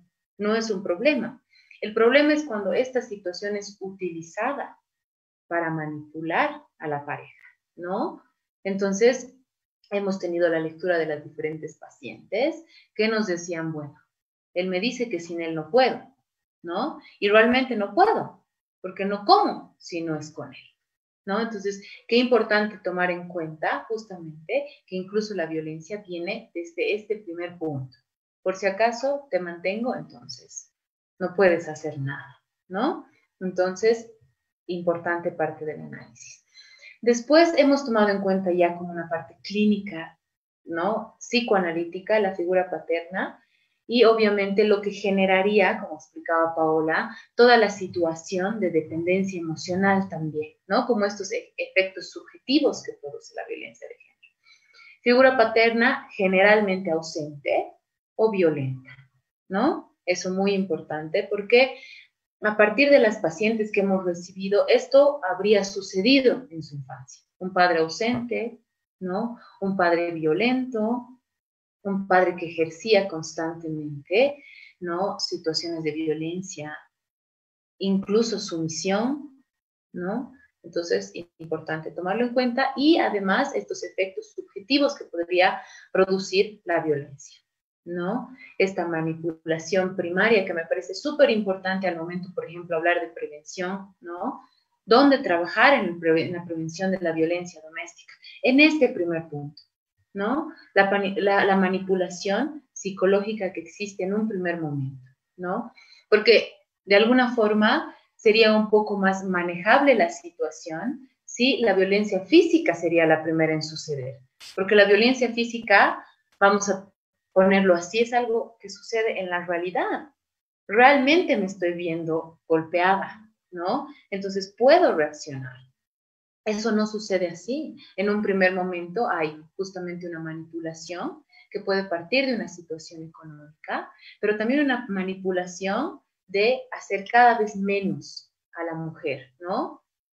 no es un problema. El problema es cuando esta situación es utilizada para manipular a la pareja, ¿no? Entonces, hemos tenido la lectura de las diferentes pacientes que nos decían, bueno, él me dice que sin él no puedo, ¿no? Y realmente no puedo, porque no como si no es con él, ¿no? Entonces, qué importante tomar en cuenta justamente que incluso la violencia viene desde este primer punto. Por si acaso te mantengo, entonces no puedes hacer nada, ¿no? Entonces, importante parte del análisis. Después hemos tomado en cuenta ya como una parte clínica, ¿no? Psicoanalítica, la figura paterna, y obviamente lo que generaría, como explicaba Paola, toda la situación de dependencia emocional también, ¿no? Como estos efectos subjetivos que produce la violencia de género. Figura paterna generalmente ausente o violenta, ¿no? Eso muy importante porque a partir de las pacientes que hemos recibido, esto habría sucedido en su infancia. Un padre ausente, ¿no? Un padre violento, un padre que ejercía constantemente, ¿no? Situaciones de violencia, incluso sumisión, ¿no? Entonces, es importante tomarlo en cuenta y además estos efectos subjetivos que podría producir la violencia, ¿no? Esta manipulación primaria que me parece súper importante al momento, por ejemplo, hablar de prevención, ¿no? ¿Dónde trabajar en la prevención de la violencia doméstica? En este primer punto, ¿no? La manipulación psicológica que existe en un primer momento, ¿no? Porque de alguna forma sería un poco más manejable la situación si la violencia física sería la primera en suceder. Porque la violencia física, vamos a ponerlo así, es algo que sucede en la realidad. Realmente me estoy viendo golpeada, ¿no? Entonces puedo reaccionar. Eso no sucede así. En un primer momento hay justamente una manipulación que puede partir de una situación económica, pero también una manipulación de hacer cada vez menos a la mujer, ¿no?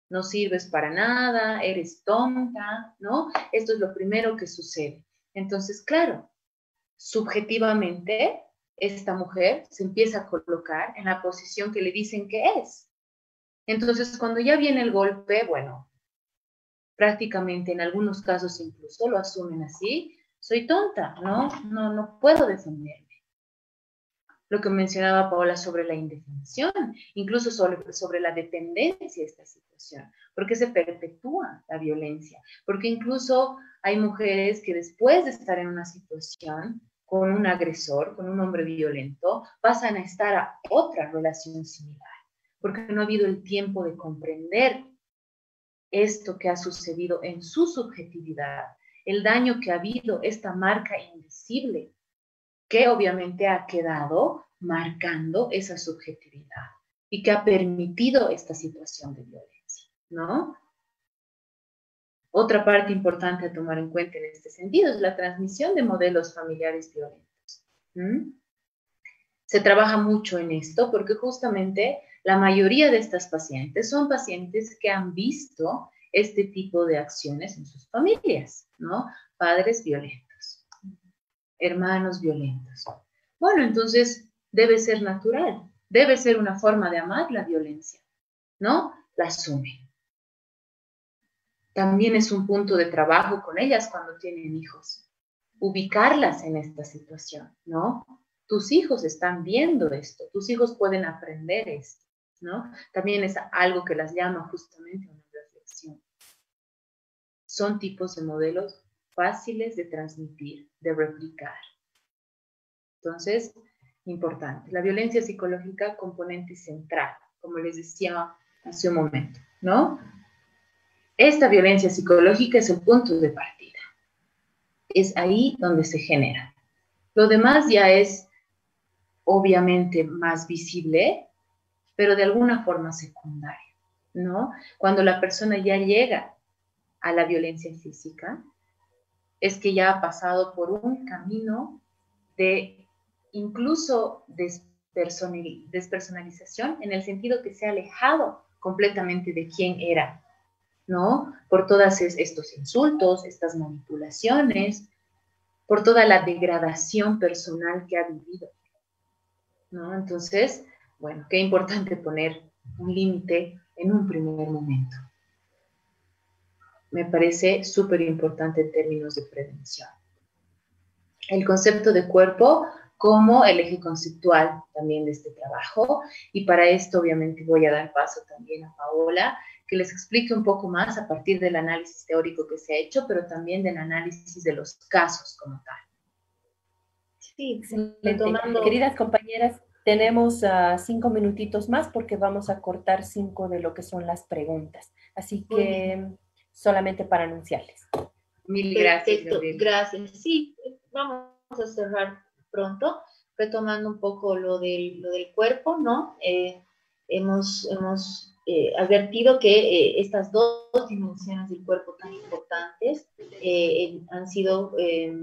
no sirves para nada, eres tonta, ¿no? Esto es lo primero que sucede. Entonces, claro, subjetivamente, esta mujer se empieza a colocar en la posición que le dicen que es. Entonces, cuando ya viene el golpe, bueno, prácticamente en algunos casos incluso lo asumen así, soy tonta, no puedo defenderme. Lo que mencionaba Paola sobre la indefensión, incluso sobre la dependencia de esta situación, porque se perpetúa la violencia, porque incluso hay mujeres que después de estar en una situación con un agresor, con un hombre violento, pasan a estar a otra relación similar, porque no ha habido el tiempo de comprender esto que ha sucedido en su subjetividad, el daño que ha habido, esta marca invisible, que obviamente ha quedado marcando esa subjetividad y que ha permitido esta situación de violencia, ¿no? Otra parte importante a tomar en cuenta en este sentido es la transmisión de modelos familiares violentos. Se trabaja mucho en esto porque justamente la mayoría de estas pacientes son pacientes que han visto este tipo de acciones en sus familias, ¿no? Padres violentos, hermanos violentos. Bueno, entonces debe ser natural, debe ser una forma de amar la violencia, ¿no? La asume. También es un punto de trabajo con ellas cuando tienen hijos, ubicarlas en esta situación, ¿no? Tus hijos están viendo esto, tus hijos pueden aprender esto, ¿no? También es algo que las llama justamente a una reflexión. Son tipos de modelos fáciles de transmitir, de replicar. Entonces, importante. La violencia psicológica, componente central, como les decía hace un momento, ¿no? Esta violencia psicológica es el punto de partida. Es ahí donde se genera. Lo demás ya es obviamente más visible, pero de alguna forma secundaria, ¿no? Cuando la persona ya llega a la violencia física, es que ya ha pasado por un camino de incluso despersonalización, en el sentido que se ha alejado completamente de quién era, ¿no? Por todos estos insultos, estas manipulaciones, por toda la degradación personal que ha vivido, ¿no? Entonces, bueno, qué importante poner un límite en un primer momento. Me parece súper importante en términos de prevención. El concepto de cuerpo como el eje conceptual también de este trabajo, y para esto obviamente voy a dar paso también a Paola, que les explique un poco más a partir del análisis teórico que se ha hecho, pero también del análisis de los casos como tal. Sí, excelente. Queridas compañeras, tenemos 5 minutitos más porque vamos a cortar 5 de lo que son las preguntas. Así que solamente para anunciarles. Mil gracias. Perfecto, gracias. Sí, vamos a cerrar pronto, retomando un poco lo del cuerpo, ¿no? Hemos advertido que estas dos dimensiones del cuerpo tan importantes han sido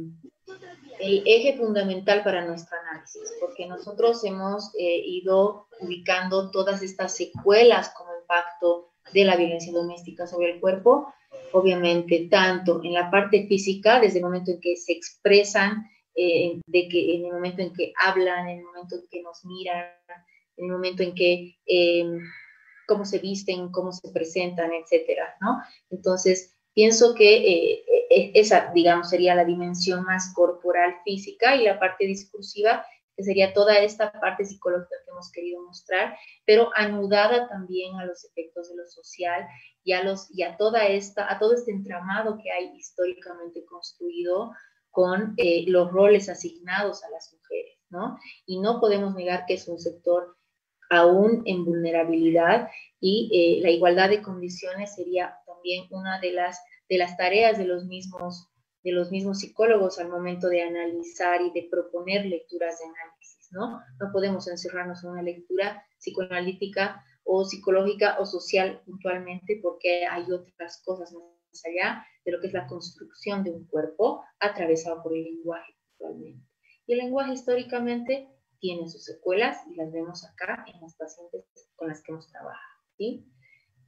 el eje fundamental para nuestro análisis, porque nosotros hemos ido ubicando todas estas secuelas como impacto de la violencia doméstica sobre el cuerpo, obviamente tanto en la parte física, desde el momento en que se expresan, en el momento en que hablan, en el momento en que nos miran, en el momento en que cómo se visten, cómo se presentan, etcétera, ¿no? Entonces, pienso que esa, digamos, sería la dimensión más corporal física, y la parte discursiva, que sería toda esta parte psicológica que hemos querido mostrar, pero anudada también a los efectos de lo social y a todo este entramado que hay históricamente construido con los roles asignados a las mujeres, ¿no? Y no podemos negar que es un sector aún en vulnerabilidad, y la igualdad de condiciones sería también una de las tareas de los mismos psicólogos al momento de analizar y de proponer lecturas de análisis, ¿no? No podemos encerrarnos en una lectura psicoanalítica o psicológica o social puntualmente, porque hay otras cosas más allá de lo que es la construcción de un cuerpo atravesado por el lenguaje puntualmente. Y el lenguaje históricamente tiene sus secuelas, y las vemos acá en las pacientes con las que hemos trabajado, ¿sí?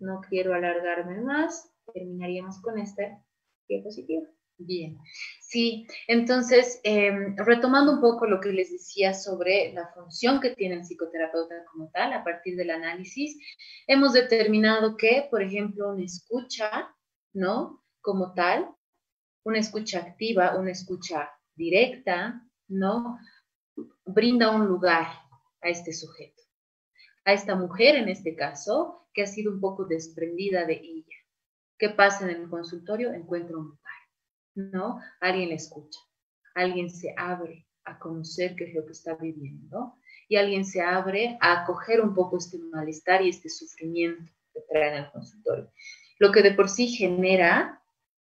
no quiero alargarme más, terminaríamos con esta diapositiva. Bien, sí, entonces, retomando un poco lo que les decía sobre la función que tiene el psicoterapeuta como tal, a partir del análisis, hemos determinado que, por ejemplo, una escucha, ¿no? Como tal, una escucha activa, una escucha directa, ¿no? Brinda un lugar a este sujeto, a esta mujer en este caso, que ha sido un poco desprendida de ella. ¿Qué pasa en el consultorio? Encuentra un lugar, ¿no? Alguien le escucha, alguien se abre a conocer qué es lo que está viviendo y alguien se abre a acoger un poco este malestar y este sufrimiento que trae en el consultorio. Lo que de por sí genera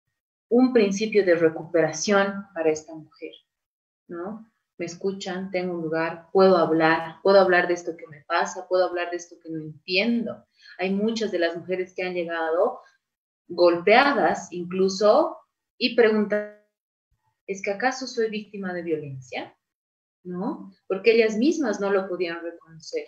un principio de recuperación para esta mujer, ¿no? Me escuchan, tengo un lugar, puedo hablar de esto que me pasa, puedo hablar de esto que no entiendo. Hay muchas de las mujeres que han llegado golpeadas incluso y preguntan, ¿es que acaso soy víctima de violencia? ¿No? Porque ellas mismas no lo podían reconocer.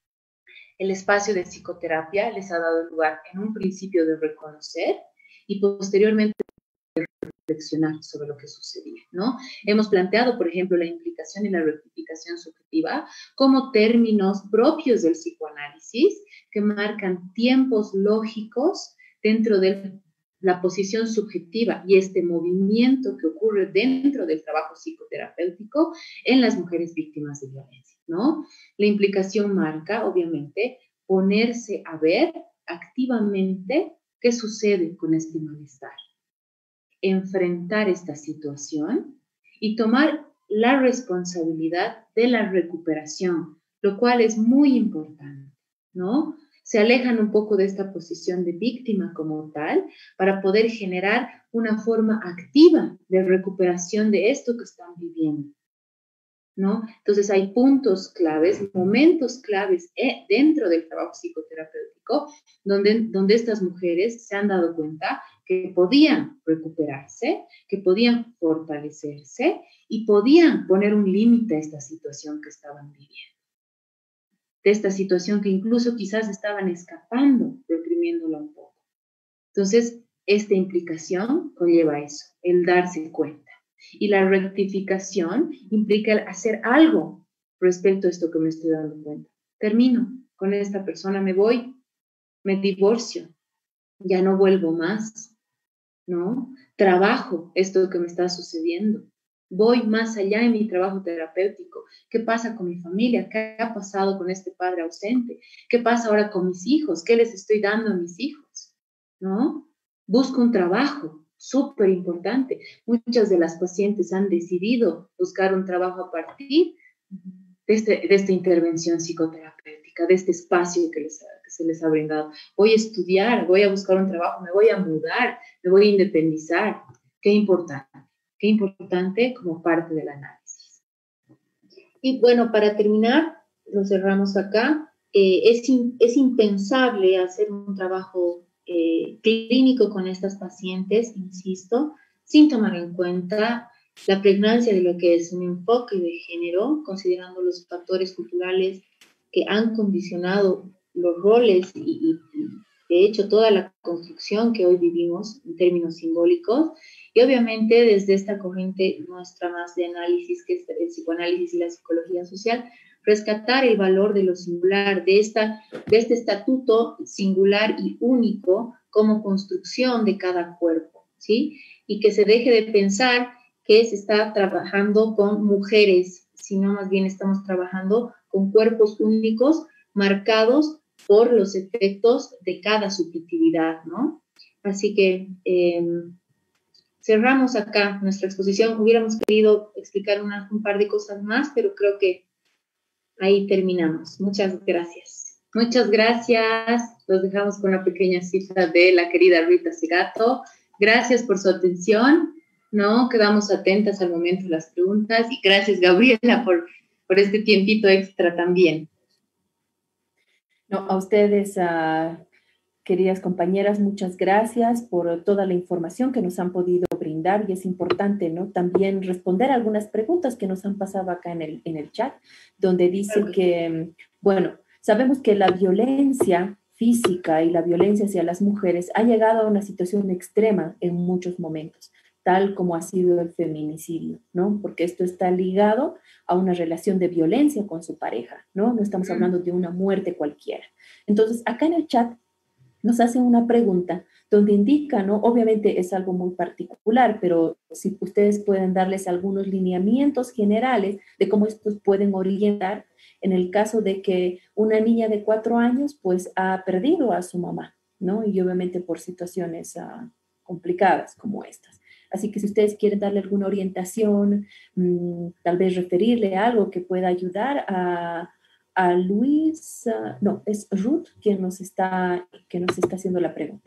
El espacio de psicoterapia les ha dado lugar en un principio de reconocer y posteriormente reflexionar sobre lo que sucedía, ¿no? Hemos planteado, por ejemplo, la implicación y la rectificación subjetiva como términos propios del psicoanálisis que marcan tiempos lógicos dentro de la posición subjetiva y este movimiento que ocurre dentro del trabajo psicoterapéutico en las mujeres víctimas de violencia, ¿no? La implicación marca, obviamente, ponerse a ver activamente qué sucede con este malestar, enfrentar esta situación y tomar la responsabilidad de la recuperación, lo cual es muy importante, ¿no? Se alejan un poco de esta posición de víctima como tal para poder generar una forma activa de recuperación de esto que están viviendo, ¿no? Entonces hay puntos claves, momentos claves dentro del trabajo psicoterapéutico donde estas mujeres se han dado cuenta que podían recuperarse, que podían fortalecerse y podían poner un límite a esta situación que estaban viviendo, de esta situación que incluso quizás estaban escapando, reprimiéndola un poco. Entonces, esta implicación conlleva eso, el darse cuenta. Y la rectificación implica el hacer algo respecto a esto que me estoy dando cuenta. Termino con esta persona, me voy, me divorcio, ya no vuelvo más, ¿no? Trabajo esto que me está sucediendo. Voy más allá en mi trabajo terapéutico. ¿Qué pasa con mi familia? ¿Qué ha pasado con este padre ausente? ¿Qué pasa ahora con mis hijos? ¿Qué les estoy dando a mis hijos? ¿No? Busco un trabajo, súper importante. Muchas de las pacientes han decidido buscar un trabajo a partir de esta intervención psicoterapéutica, de este espacio que se les ha brindado. Voy a estudiar, voy a buscar un trabajo, me voy a mudar, me voy a independizar. Qué importante como parte del análisis. Y bueno, para terminar, lo cerramos acá. Es impensable hacer un trabajo clínico con estas pacientes, insisto, sin tomar en cuenta la pregnancia de lo que es un enfoque de género, considerando los factores culturales que han condicionado los roles y de hecho toda la construcción que hoy vivimos en términos simbólicos, y obviamente desde esta corriente nuestra más de análisis, que es el psicoanálisis y la psicología social, rescatar el valor de lo singular, de este estatuto singular y único como construcción de cada cuerpo, ¿sí? Y que se deje de pensar que se está trabajando con mujeres, sino más bien estamos trabajando con cuerpos únicos marcados por los efectos de cada subjetividad, ¿no? Así que cerramos acá nuestra exposición. Hubiéramos querido explicar un par de cosas más, pero creo que ahí terminamos. Muchas gracias. Muchas gracias. Los dejamos con una pequeña cita de la querida Rita Segato. Gracias por su atención, ¿no? Quedamos atentas al momento de las preguntas y gracias, Gabriela, por este tiempito extra también. No, a ustedes, queridas compañeras, muchas gracias por toda la información que nos han podido brindar y es importante, ¿no? También responder algunas preguntas que nos han pasado acá en el chat, donde dice que, bueno, sabemos que la violencia física y la violencia hacia las mujeres ha llegado a una situación extrema en muchos momentos, tal como ha sido el feminicidio, ¿no? Porque esto está ligado a una relación de violencia con su pareja, ¿no? No estamos hablando de una muerte cualquiera. Entonces, acá en el chat nos hacen una pregunta donde indica, ¿no? Obviamente es algo muy particular, pero si ustedes pueden darles algunos lineamientos generales de cómo estos pueden orientar en el caso de que una niña de 4 años, pues, ha perdido a su mamá, ¿no? Y obviamente por situaciones complicadas como estas. Así que si ustedes quieren darle alguna orientación, tal vez referirle algo que pueda ayudar a Luis, no, es Ruth que nos está haciendo la pregunta.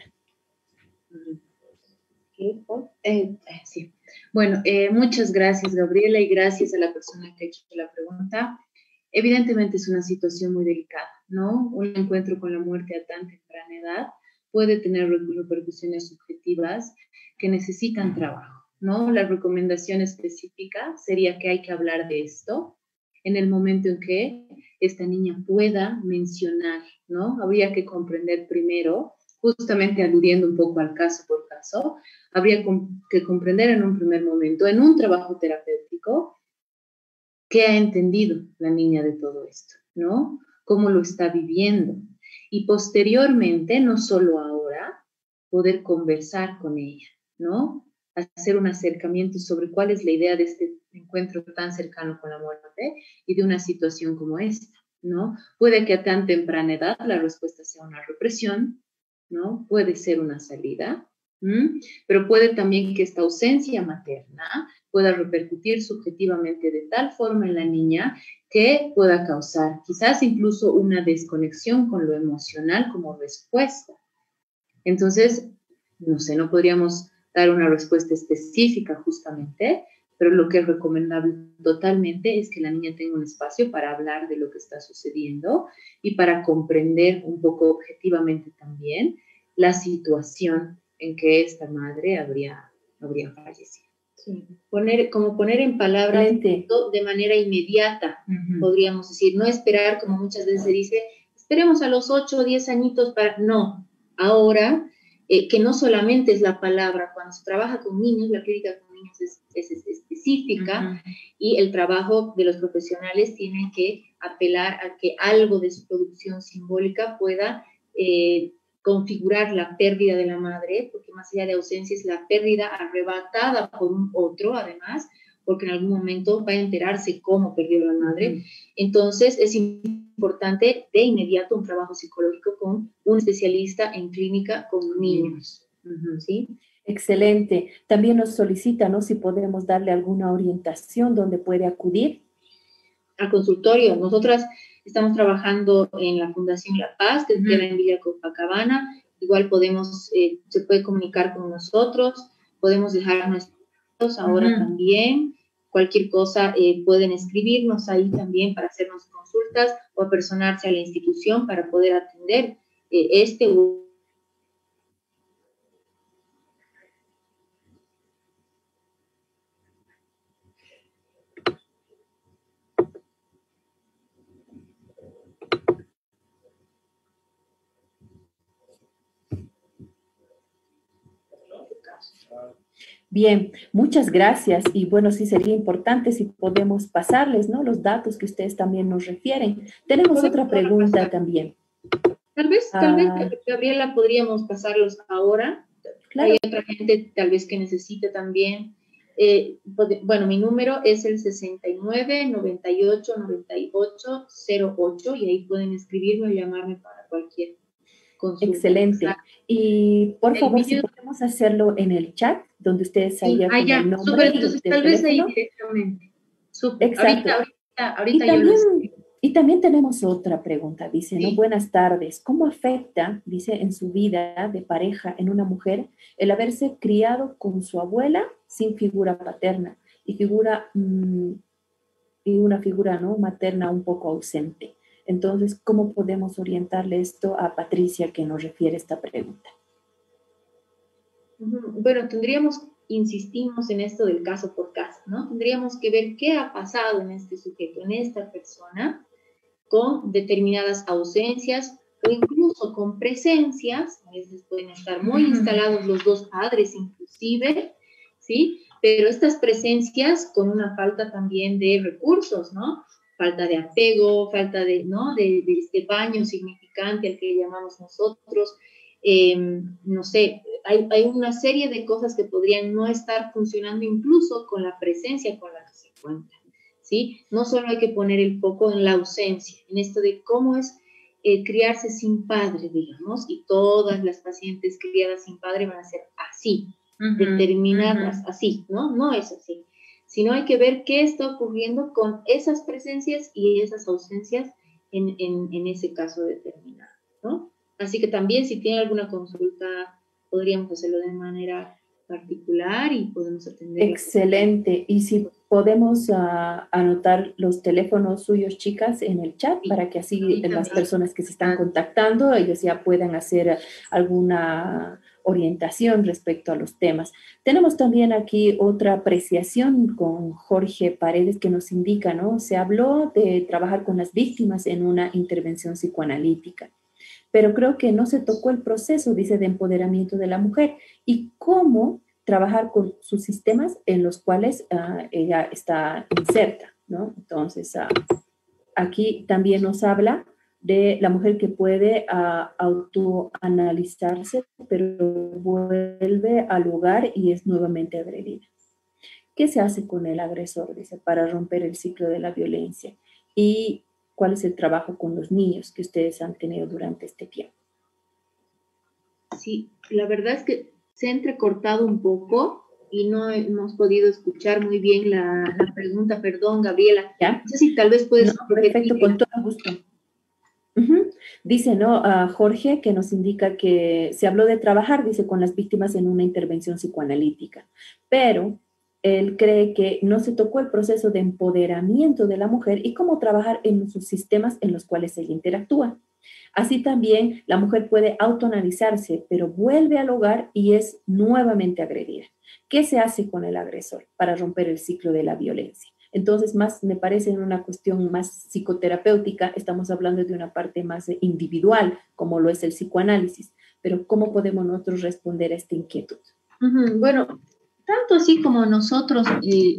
Sí. Bueno, muchas gracias, Gabriela, y gracias a la persona que ha hecho la pregunta. Evidentemente es una situación muy delicada, ¿no? Un encuentro con la muerte a tan temprana edad puede tener repercusiones subjetivas que necesitan trabajo, ¿no? La recomendación específica sería que hay que hablar de esto en el momento en que esta niña pueda mencionar, ¿no? Habría que comprender primero, justamente aludiendo un poco al caso por caso, habría que comprender en un primer momento, en un trabajo terapéutico, qué ha entendido la niña de todo esto, ¿no? Cómo lo está viviendo. Y posteriormente, no solo ahora, poder conversar con ella, ¿no? Hacer un acercamiento sobre cuál es la idea de este encuentro tan cercano con la muerte y de una situación como esta, ¿no? Puede que a tan temprana edad la respuesta sea una represión, ¿no? Puede ser una salida, pero puede también que esta ausencia materna pueda repercutir subjetivamente de tal forma en la niña que pueda causar quizás incluso una desconexión con lo emocional como respuesta. Entonces, no sé, no podríamos dar una respuesta específica justamente, pero lo que es recomendable totalmente es que la niña tenga un espacio para hablar de lo que está sucediendo y para comprender un poco objetivamente también la situación en que esta madre habría fallecido. Sí. Poner en palabras de manera inmediata, podríamos decir, no esperar, como muchas veces se dice, esperemos a los 8 o 10 añitos para... No, ahora, que no solamente es la palabra, cuando se trabaja con niños, la clínica con niños es específica y el trabajo de los profesionales tiene que apelar a que algo de su producción simbólica pueda configurar la pérdida de la madre, porque más allá de ausencia es la pérdida arrebatada por un otro, además, porque en algún momento va a enterarse cómo perdió la madre. Entonces, es importante de inmediato un trabajo psicológico con un especialista en clínica con niños. ¿Sí? Excelente. También nos solicita, ¿no? Si podemos darle alguna orientación donde puede acudir. Al consultorio. Nosotras estamos trabajando en la Fundación La Paz, que queda en Villa Copacabana. Igual podemos, se puede comunicar con nosotros, podemos dejar nuestros datos ahora también. Cualquier cosa pueden escribirnos ahí también para hacernos consultas o apersonarse a la institución para poder atender este Bien, muchas gracias. Y bueno, sí sería importante si podemos pasarles, ¿no? Los datos que ustedes también nos refieren. Tenemos otra pregunta también. Tal vez, Gabriela, podríamos pasarlos ahora. Claro. Hay otra gente tal vez que necesite también. Bueno, mi número es el 69989808 y ahí pueden escribirme o llamarme para cualquier consulta. Excelente. Y por favor, si podemos hacerlo en el chat, donde ustedes salgan con el nombre. Súper, entonces tal vez ahí directamente. Súper. Exacto. Ahorita yo lo escribo. Y también tenemos otra pregunta, dice, ¿no? Buenas tardes. ¿Cómo afecta, dice, en su vida de pareja en una mujer el haberse criado con su abuela sin figura paterna y una figura, ¿no? materna un poco ausente? Entonces, ¿cómo podemos orientarle esto a Patricia que nos refiere esta pregunta? Bueno, insistimos en esto del caso por caso, ¿no? Tendríamos que ver qué ha pasado en este sujeto, en esta persona, con determinadas ausencias o incluso con presencias, a veces pueden estar muy instalados los dos padres inclusive, ¿sí? Pero estas presencias con una falta también de recursos, ¿no? Falta de apego, falta de, ¿no? de este baño significante al que llamamos nosotros, no sé, hay una serie de cosas que podrían no estar funcionando incluso con la presencia con la que se cuenta, ¿sí? No solo hay que poner el foco en la ausencia, en esto de cómo es criarse sin padre, digamos, y todas las pacientes criadas sin padre van a ser así, determinadas así, ¿no? No es así, sino hay que ver qué está ocurriendo con esas presencias y esas ausencias en ese caso determinado, ¿no? Así que también si tiene alguna consulta, podríamos hacerlo de manera particular y podemos atender. Excelente. Y si podemos anotar los teléfonos suyos, chicas, en el chat, para que así las personas que se están contactando, ellos ya puedan hacer alguna orientación respecto a los temas. Tenemos también aquí otra apreciación con Jorge Paredes que nos indica, ¿no? Se habló de trabajar con las víctimas en una intervención psicoanalítica, pero creo que no se tocó el proceso, dice, de empoderamiento de la mujer y cómo trabajar con sus sistemas en los cuales ella está inserta, ¿no? Entonces, aquí también nos habla de la mujer que puede autoanalizarse, pero vuelve al hogar y es nuevamente agredida. ¿Qué se hace con el agresor, dice, para romper el ciclo de la violencia? Y cuál es el trabajo con los niños que ustedes han tenido durante este tiempo. Sí, la verdad es que se ha entrecortado un poco y no hemos podido escuchar muy bien la pregunta. Perdón, Gabriela. ¿Ya? No sé si tal vez puedes... No, perfecto, con todo gusto. Dice, ¿no? Jorge, que nos indica que se habló de trabajar, dice, con las víctimas en una intervención psicoanalítica, pero él cree que no se tocó el proceso de empoderamiento de la mujer y cómo trabajar en sus sistemas en los cuales ella interactúa. Así también la mujer puede autoanalizarse, pero vuelve al hogar y es nuevamente agredida. ¿Qué se hace con el agresor para romper el ciclo de la violencia? Entonces, más me parece en una cuestión más psicoterapéutica, estamos hablando de una parte más individual, como lo es el psicoanálisis, pero ¿cómo podemos nosotros responder a esta inquietud? Bueno, tanto así como nosotros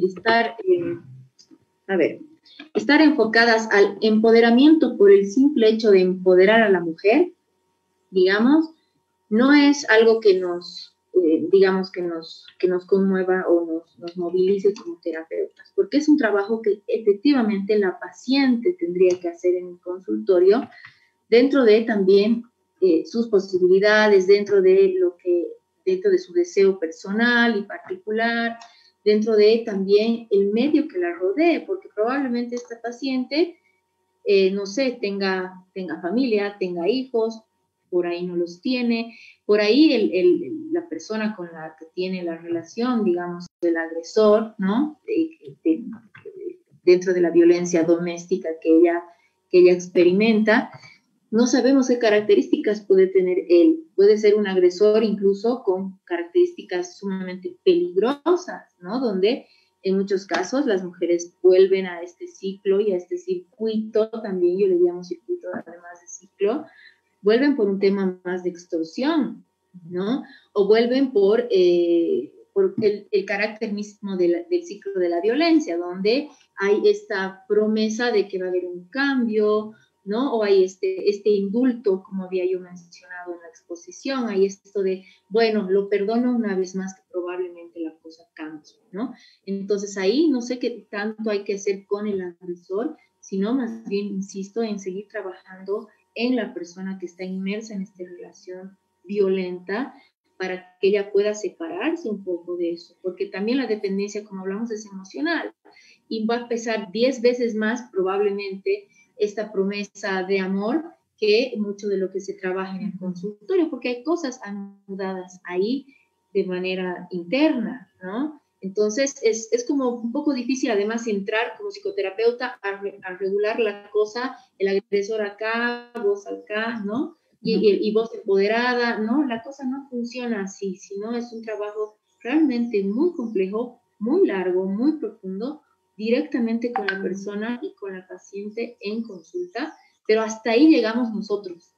estar enfocadas al empoderamiento por el simple hecho de empoderar a la mujer, digamos, no es algo que nos, digamos, que nos conmueva o nos movilice como terapeutas, porque es un trabajo que efectivamente la paciente tendría que hacer en el consultorio, dentro de también sus posibilidades, dentro de su deseo personal y particular, dentro de también el medio que la rodee, porque probablemente esta paciente, no sé, tenga familia, tenga hijos, por ahí no los tiene, por ahí la persona con la que tiene la relación, digamos, del agresor, ¿no? Dentro de la violencia doméstica que ella experimenta, no sabemos qué características puede tener él. Puede ser un agresor incluso con características sumamente peligrosas, ¿no? Donde en muchos casos las mujeres vuelven a este ciclo y a este circuito, también yo le llamo circuito además de ciclo, vuelven por un tema más de extorsión, ¿no? O vuelven por el carácter mismo del ciclo de la violencia, donde hay esta promesa de que va a haber un cambio, ¿no? O hay este indulto, como había yo mencionado en la exposición, hay esto de, bueno, lo perdono una vez más que probablemente la cosa cambie, ¿no? Entonces ahí no sé qué tanto hay que hacer con el agresor, sino más bien, insisto, en seguir trabajando en la persona que está inmersa en esta relación violenta para que ella pueda separarse un poco de eso, porque también la dependencia, como hablamos, es emocional y va a pesar 10 veces más probablemente esta promesa de amor que mucho de lo que se trabaja en el consultorio, porque hay cosas anudadas ahí de manera interna, ¿no? Entonces es como un poco difícil además entrar como psicoterapeuta a regular la cosa, el agresor acá, vos acá, ¿no? Y vos empoderada, ¿no? La cosa no funciona así, sino es un trabajo realmente muy complejo, muy largo, muy profundo, directamente con la persona y con la paciente en consulta, pero hasta ahí llegamos nosotros,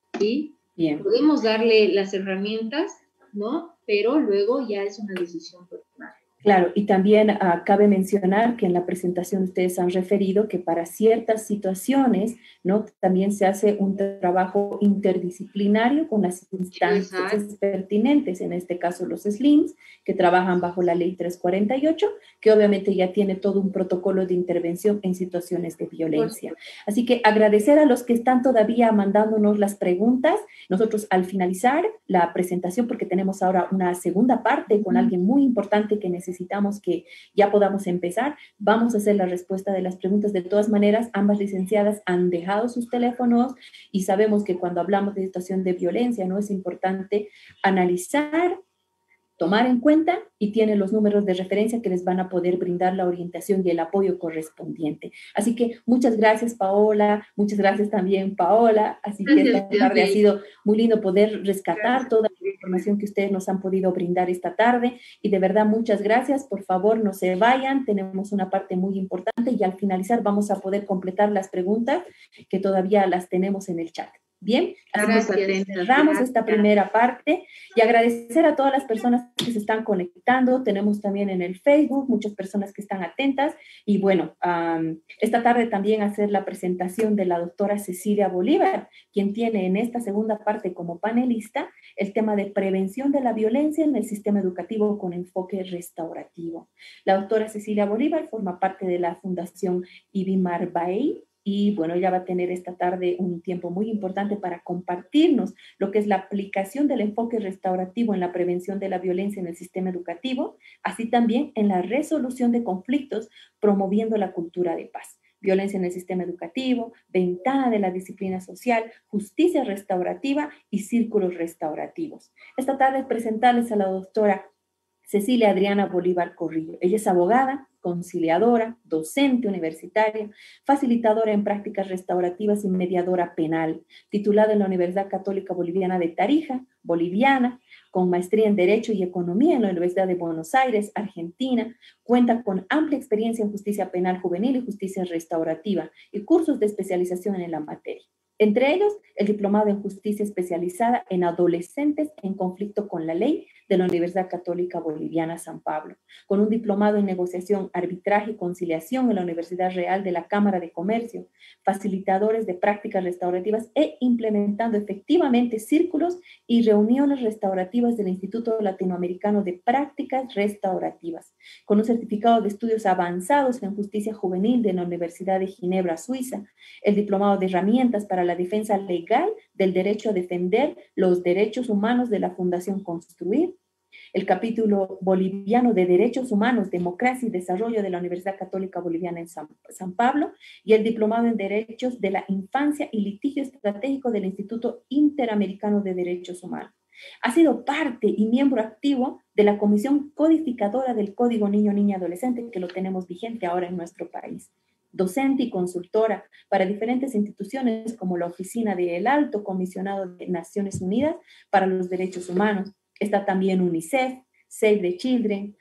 ¿sí? Bien. Podemos darle las herramientas, ¿no? Pero luego ya es una decisión personal. Claro, y también cabe mencionar que en la presentación ustedes han referido que para ciertas situaciones, ¿no? También se hace un trabajo interdisciplinario con las instancias pertinentes, en este caso los SLIMs, que trabajan bajo la ley 348, que obviamente ya tiene todo un protocolo de intervención en situaciones de violencia. Así que agradecer a los que están todavía mandándonos las preguntas. Nosotros al finalizar la presentación, porque tenemos ahora una segunda parte con alguien muy importante que necesitamos que ya podamos empezar, vamos a hacer la respuesta de las preguntas. De todas maneras, ambas licenciadas han dejado sus teléfonos y sabemos que cuando hablamos de situación de violencia, ¿no? Es importante analizar, tomar en cuenta y tienen los números de referencia que les van a poder brindar la orientación y el apoyo correspondiente. Así que muchas gracias, Paola, muchas gracias también, Paola. Así que esta tarde ha sido muy lindo poder rescatar toda la información que ustedes nos han podido brindar esta tarde y de verdad muchas gracias. Por favor, no se vayan, tenemos una parte muy importante y al finalizar vamos a poder completar las preguntas que todavía las tenemos en el chat. Bien, así que cerramos esta primera parte y agradecer a todas las personas que se están conectando. Tenemos también en el Facebook muchas personas que están atentas y bueno, esta tarde también hacer la presentación de la doctora Cecilia Bolívar, quien tiene en esta segunda parte como panelista el tema de prevención de la violencia en el sistema educativo con enfoque restaurativo. La doctora Cecilia Bolívar forma parte de la Fundación Ibimar Baey. Y bueno, ella va a tener esta tarde un tiempo muy importante para compartirnos lo que es la aplicación del enfoque restaurativo en la prevención de la violencia en el sistema educativo, así también en la resolución de conflictos, promoviendo la cultura de paz. Violencia en el sistema educativo, ventana de la disciplina social, justicia restaurativa y círculos restaurativos. Esta tarde presentarles a la doctora Cecilia Adriana Bolívar Corrillo. Ella es abogada, conciliadora, docente universitaria, facilitadora en prácticas restaurativas y mediadora penal, titulada en la Universidad Católica Boliviana de Tarija, boliviana, con maestría en Derecho y Economía en la Universidad de Buenos Aires, Argentina. Cuenta con amplia experiencia en justicia penal juvenil y justicia restaurativa y cursos de especialización en la materia. Entre ellos, el diplomado en justicia especializada en adolescentes en conflicto con la ley de la Universidad Católica Boliviana San Pablo, con un diplomado en negociación, arbitraje y conciliación en la Universidad Real de la Cámara de Comercio, facilitadores de prácticas restaurativas e implementando efectivamente círculos y reuniones restaurativas del Instituto Latinoamericano de Prácticas Restaurativas, con un certificado de estudios avanzados en justicia juvenil de la Universidad de Ginebra, Suiza, el diplomado de herramientas para la defensa legal del derecho a defender los derechos humanos de la Fundación Construir, el capítulo boliviano de Derechos Humanos, Democracia y Desarrollo de la Universidad Católica Boliviana en San Pablo y el diplomado en Derechos de la Infancia y Litigio Estratégico del Instituto Interamericano de Derechos Humanos. Ha sido parte y miembro activo de la Comisión Codificadora del Código Niño-Niña-Adolescente, que lo tenemos vigente ahora en nuestro país. Docente y consultora para diferentes instituciones como la Oficina del Alto Comisionado de Naciones Unidas para los Derechos Humanos. Está también UNICEF, Save the Children.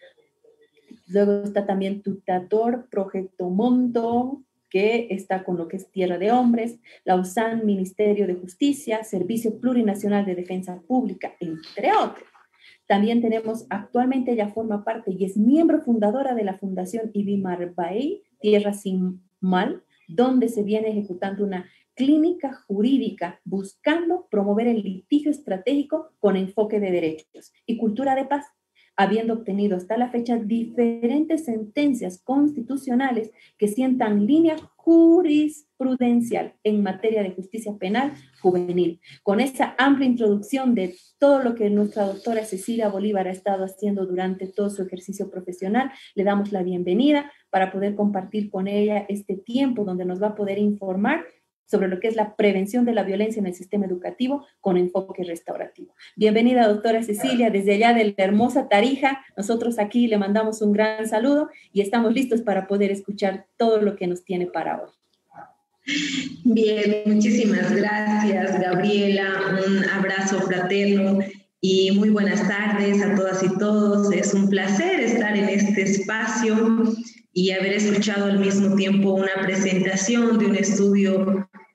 Luego está también Tutor Proyecto Monto, que está con lo que es Tierra de Hombres, la USAN, Ministerio de Justicia, Servicio Plurinacional de Defensa Pública, entre otros. También tenemos, actualmente ella forma parte y es miembro fundadora de la Fundación Ibimar Baey, Tierra Sin Mal, donde se viene ejecutando una clínica jurídica buscando promover el litigio estratégico con enfoque de derechos y cultura de paz, habiendo obtenido hasta la fecha diferentes sentencias constitucionales que sientan línea jurisprudencial en materia de justicia penal juvenil. Con esa amplia introducción de todo lo que nuestra doctora Cecilia Bolívar ha estado haciendo durante todo su ejercicio profesional, le damos la bienvenida para poder compartir con ella este tiempo donde nos va a poder informar sobre lo que es la prevención de la violencia en el sistema educativo con enfoque restaurativo. Bienvenida, doctora Cecilia, desde allá de la hermosa Tarija. Nosotros aquí le mandamos un gran saludo y estamos listos para poder escuchar todo lo que nos tiene para hoy. Bien, muchísimas gracias, Gabriela. Un abrazo fraterno y muy buenas tardes a todas y todos. Es un placer estar en este espacio y haber escuchado al mismo tiempo una presentación de un estudio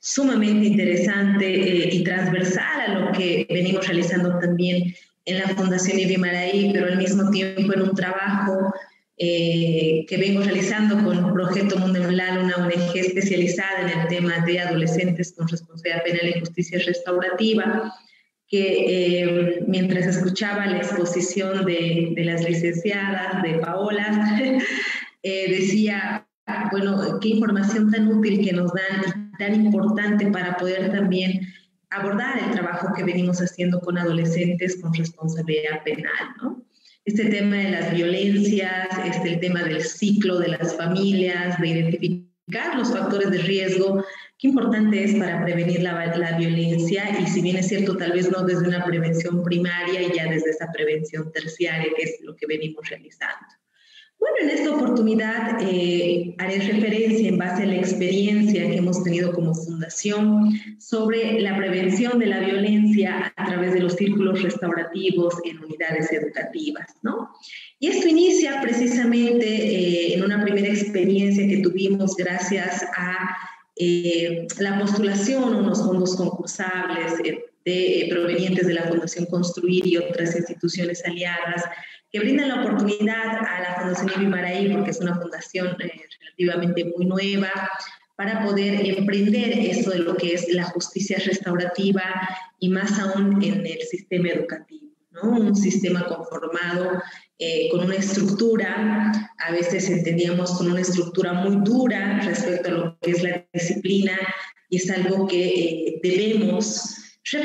sumamente interesante y transversal a lo que venimos realizando también en la Fundación Ibimaraí, pero al mismo tiempo en un trabajo que vengo realizando con Proyecto Mundo Emblal, una ONG especializada en el tema de adolescentes con responsabilidad penal y justicia restaurativa, que mientras escuchaba la exposición de las licenciadas, de Paola, decía, bueno, qué información tan útil que nos dan y tan importante para poder también abordar el trabajo que venimos haciendo con adolescentes con responsabilidad penal, ¿no? Este tema de las violencias, el tema del ciclo de las familias, de identificar los factores de riesgo, qué importante es para prevenir la violencia, y si bien es cierto, tal vez no desde una prevención primaria y ya desde esa prevención terciaria, que es lo que venimos realizando. Bueno, en esta oportunidad haré referencia en base a la experiencia que hemos tenido como fundación sobre la prevención de la violencia a través de los círculos restaurativos en unidades educativas, ¿no? Y esto inicia precisamente en una primera experiencia que tuvimos gracias a la postulación a unos fondos concursables provenientes de la Fundación Construir y otras instituciones aliadas, que brindan la oportunidad a la Fundación Ibimaraí, porque es una fundación relativamente muy nueva, para poder emprender esto de lo que es la justicia restaurativa y más aún en el sistema educativo, ¿no? Un sistema conformado con una estructura, a veces entendíamos con una estructura muy dura respecto a lo que es la disciplina, y es algo que debemos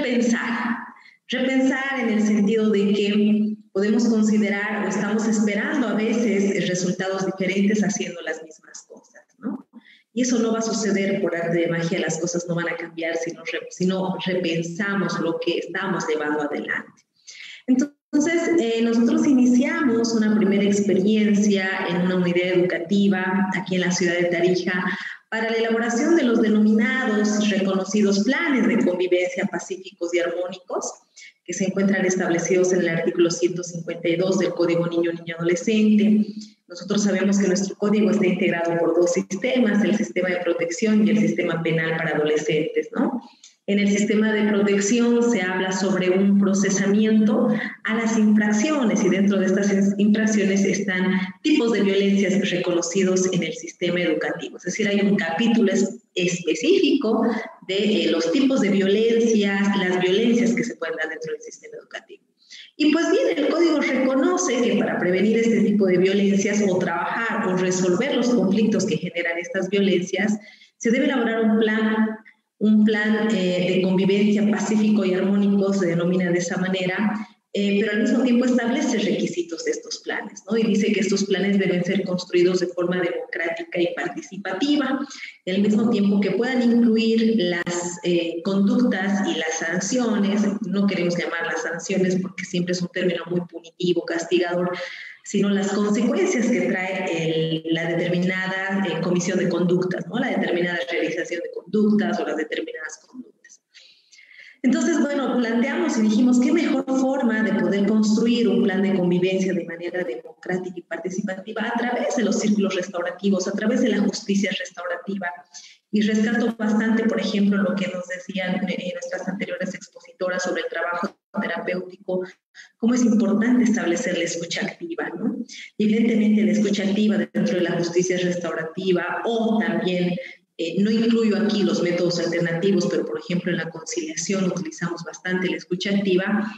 repensar en el sentido de que podemos considerar o estamos esperando a veces resultados diferentes haciendo las mismas cosas, ¿no? Y eso no va a suceder por arte de magia, las cosas no van a cambiar si no repensamos lo que estamos llevando adelante. Entonces, nosotros iniciamos una primera experiencia en una unidad educativa aquí en la ciudad de Tarija para la elaboración de los denominados reconocidos planes de convivencia pacíficos y armónicos, que se encuentran establecidos en el artículo 152 del Código Niño-Niña Adolescente. Nosotros sabemos que nuestro código está integrado por dos sistemas, el sistema de protección y el sistema penal para adolescentes, ¿no? En el sistema de protección se habla sobre un procesamiento a las infracciones, y dentro de estas infracciones están tipos de violencias reconocidos en el sistema educativo. Es decir, hay un capítulo específico de los tipos de violencias, las violencias que se pueden dar dentro del sistema educativo. Y pues bien, el código reconoce que para prevenir este tipo de violencias o trabajar o resolver los conflictos que generan estas violencias, se debe elaborar un plan de convivencia pacífico y armónico, se denomina de esa manera, pero al mismo tiempo establece requisitos de estos planes, ¿no? Y dice que estos planes deben ser construidos de forma democrática y participativa, y al mismo tiempo que puedan incluir las conductas y las sanciones. No queremos llamarlas sanciones porque siempre es un término muy punitivo, castigador, sino las consecuencias que trae la determinada comisión de conductas, ¿no? La determinada realización de conductas o las determinadas conductas. Entonces, bueno, planteamos y dijimos qué mejor forma de poder construir un plan de convivencia de manera democrática y participativa a través de los círculos restaurativos, a través de la justicia restaurativa. Y rescato bastante, por ejemplo, lo que nos decían nuestras anteriores expositoras sobre el trabajo terapéutico, cómo es importante establecer la escucha activa, ¿no? Y evidentemente la escucha activa dentro de la justicia restaurativa, o también, no incluyo aquí los métodos alternativos, pero por ejemplo en la conciliación utilizamos bastante la escucha activa.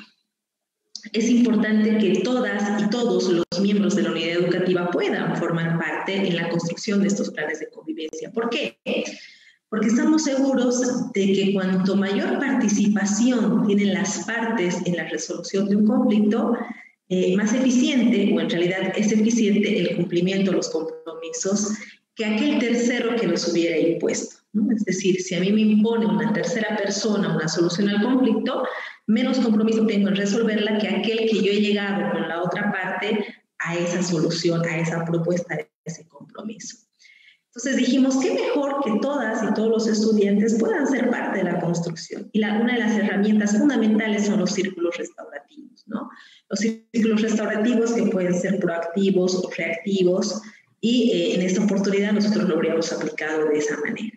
Es importante que todas y todos los miembros de la unidad educativa puedan formar parte en la construcción de estos planes de convivencia. ¿Por qué? Porque estamos seguros de que cuanto mayor participación tienen las partes en la resolución de un conflicto, más eficiente, o en realidad es eficiente el cumplimiento de los compromisos que aquel tercero que los hubiera impuesto, ¿no? Es decir, si a mí me impone una tercera persona una solución al conflicto, menos compromiso tengo en resolverla que aquel que yo he llegado con la otra parte a esa solución, a esa propuesta, a ese compromiso. Entonces dijimos, qué mejor que todas y todos los estudiantes puedan ser parte de la construcción. Y una de las herramientas fundamentales son los círculos restaurativos, ¿no? Los círculos restaurativos que pueden ser proactivos o reactivos, y en esta oportunidad nosotros lo habríamos aplicado de esa manera.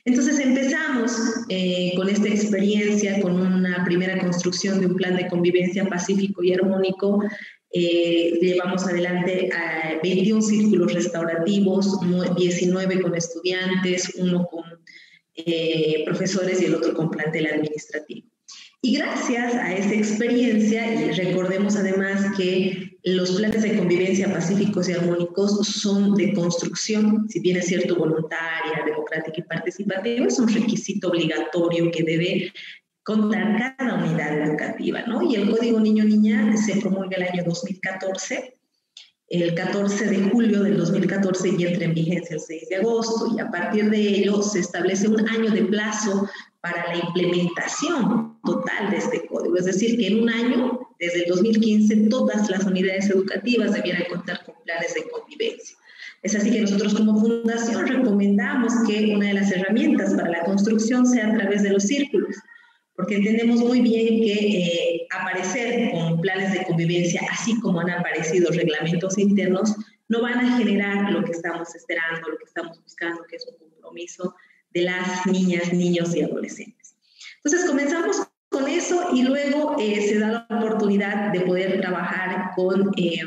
Entonces empezamos con esta experiencia, con una primera construcción de un plan de convivencia pacífico y armónico. Llevamos adelante a 21 círculos restaurativos, 19 con estudiantes, uno con profesores y el otro con plantel administrativo. Y gracias a esa experiencia, y recordemos además que los planes de convivencia pacíficos y armónicos son de construcción, si bien es cierto voluntaria, democrática y participativa, es un requisito obligatorio que debe contar cada unidad educativa, ¿no? Y el Código Niño-Niña se promulga el año 2014, el 14 de julio del 2014 y entra en vigencia el 6 de agosto, y a partir de ello se establece un año de plazo para la implementación total de este código. Es decir, que en un año, desde el 2015, todas las unidades educativas debieran contar con planes de convivencia. Es así que nosotros como fundación recomendamos que una de las herramientas para la construcción sea a través de los círculos, porque entendemos muy bien que aparecer con planes de convivencia, así como han aparecido reglamentos internos, no van a generar lo que estamos esperando, lo que estamos buscando, que es un compromiso de las niñas, niños y adolescentes. Entonces comenzamos con eso y luego se da la oportunidad de poder trabajar con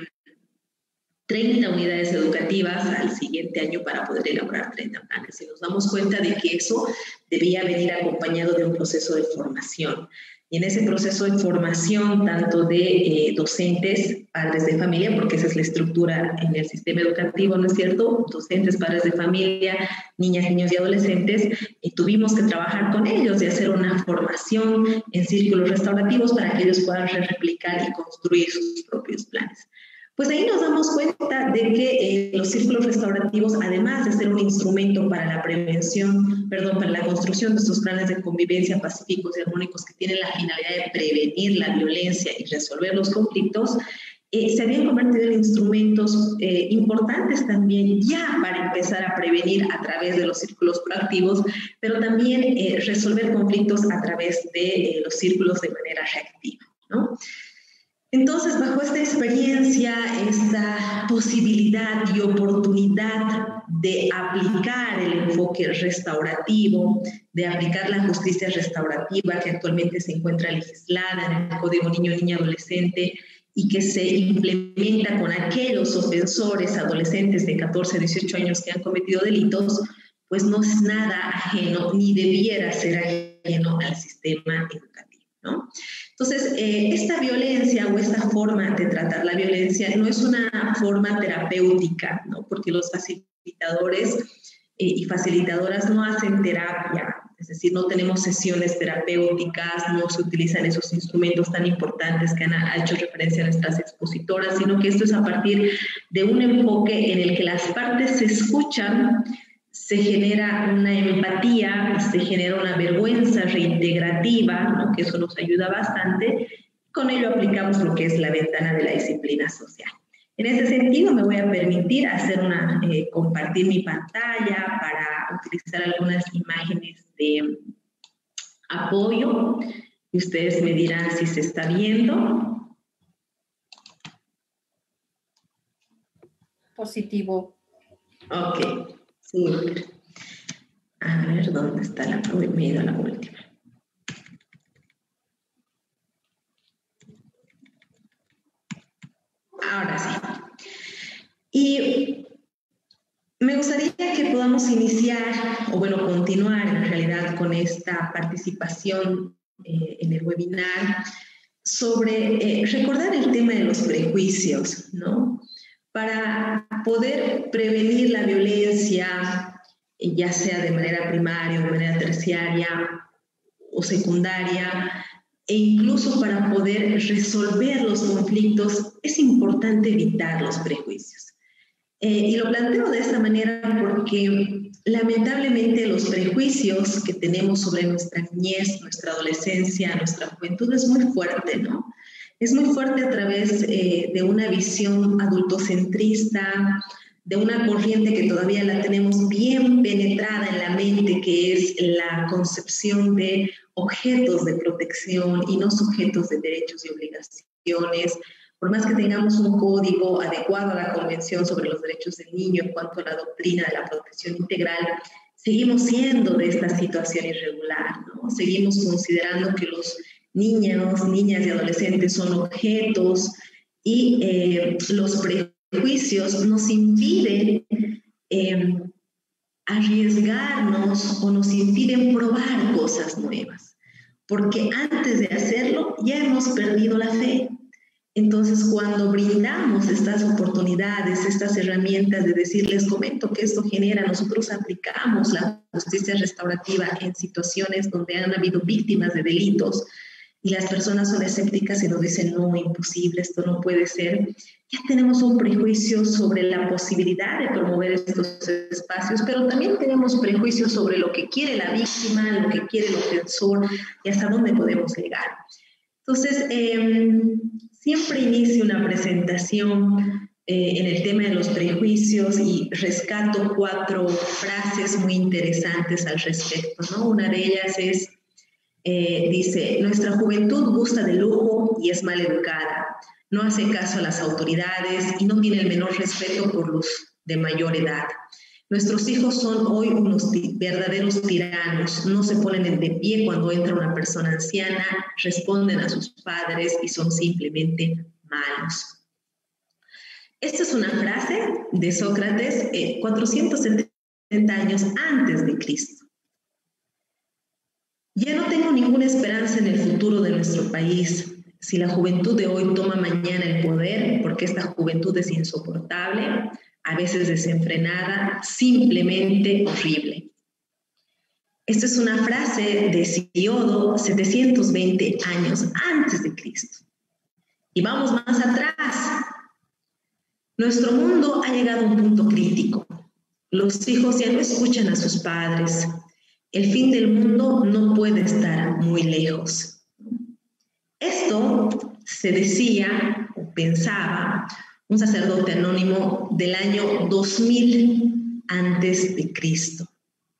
30 unidades educativas al siguiente año para poder elaborar 30 planes. Y nos damos cuenta de que eso debía venir acompañado de un proceso de formación. Y en ese proceso de formación, tanto de docentes, padres de familia, porque esa es la estructura en el sistema educativo, ¿no es cierto? Docentes, padres de familia, niñas, niños y adolescentes, y tuvimos que trabajar con ellos y hacer una formación en círculos restaurativos para que ellos puedan replicar y construir sus propios planes. Pues ahí nos damos cuenta de que los círculos restaurativos, además de ser un instrumento para la prevención, para la construcción de estos planes de convivencia pacíficos y armónicos que tienen la finalidad de prevenir la violencia y resolver los conflictos, se habían convertido en instrumentos importantes también ya para empezar a prevenir a través de los círculos proactivos, pero también resolver conflictos a través de los círculos de manera reactiva, ¿no? Entonces, bajo esta experiencia, esta posibilidad y oportunidad de aplicar el enfoque restaurativo, de aplicar la justicia restaurativa que actualmente se encuentra legislada en el Código Niño-Niña Adolescente y que se implementa con aquellos ofensores adolescentes de 14 a 18 años que han cometido delitos, pues no es nada ajeno ni debiera ser ajeno al sistema educativo, ¿no? Entonces, esta violencia o esta forma de tratar la violencia no es una forma terapéutica, ¿no? Porque los facilitadores y facilitadoras no hacen terapia, es decir, no tenemos sesiones terapéuticas, no se utilizan esos instrumentos tan importantes que han hecho referencia a nuestras expositoras, sino que esto es a partir de un enfoque en el que las partes se escuchan, se genera una empatía, se genera una vergüenza reintegrativa, ¿no? Que eso nos ayuda bastante. Con ello aplicamos lo que es la ventana de la disciplina social. En ese sentido, me voy a permitir hacer compartir mi pantalla para utilizar algunas imágenes de apoyo y ustedes me dirán si se está viendo. Positivo. Ok. Sí. A ver, ¿dónde está la primera, la última? Ahora sí. Y me gustaría que podamos iniciar, o bueno, continuar en realidad con esta participación en el webinar sobre recordar el tema de los prejuicios, ¿no? Para poder prevenir la violencia, ya sea de manera primaria o de manera terciaria o secundaria, e incluso para poder resolver los conflictos, es importante evitar los prejuicios. Y lo planteo de esta manera porque lamentablemente los prejuicios que tenemos sobre nuestra niñez, nuestra adolescencia, nuestra juventud es muy fuerte, ¿no? Es muy fuerte a través de una visión adultocentrista, de una corriente que todavía la tenemos bien penetrada en la mente, que es la concepción de objetos de protección y no sujetos de derechos y obligaciones. Por más que tengamos un código adecuado a la Convención sobre los Derechos del Niño en cuanto a la doctrina de la protección integral, seguimos siendo de esta situación irregular, ¿no? Seguimos considerando que los niños, niñas y adolescentes son objetos y los prejuicios nos impiden arriesgarnos o nos impiden probar cosas nuevas, porque antes de hacerlo ya hemos perdido la fe. Entonces, cuando brindamos estas oportunidades, estas herramientas de decir, les comento que esto genera, nosotros aplicamos la justicia restaurativa en situaciones donde han habido víctimas de delitos y las personas son escépticas y nos dicen, no, imposible, esto no puede ser. Ya tenemos un prejuicio sobre la posibilidad de promover estos espacios, pero también tenemos prejuicios sobre lo que quiere la víctima, lo que quiere el ofensor y hasta dónde podemos llegar. Entonces, siempre inicio una presentación en el tema de los prejuicios y rescato 4 frases muy interesantes al respecto, ¿no? Una de ellas es, dice, nuestra juventud gusta de lujo y es mal educada, no hace caso a las autoridades y no tiene el menor respeto por los de mayor edad. Nuestros hijos son hoy unos verdaderos tiranos, no se ponen de pie cuando entra una persona anciana, responden a sus padres y son simplemente malos. Esta es una frase de Sócrates 470 años antes de Cristo. Ya no tengo ninguna esperanza en el futuro de nuestro país. Si la juventud de hoy toma mañana el poder, porque esta juventud es insoportable, a veces desenfrenada, simplemente horrible. Esta es una frase de Hesíodo 720 años antes de Cristo. Y vamos más atrás. Nuestro mundo ha llegado a un punto crítico. Los hijos ya no escuchan a sus padres. El fin del mundo no puede estar muy lejos. Esto se decía o pensaba un sacerdote anónimo del año 2000 antes de Cristo.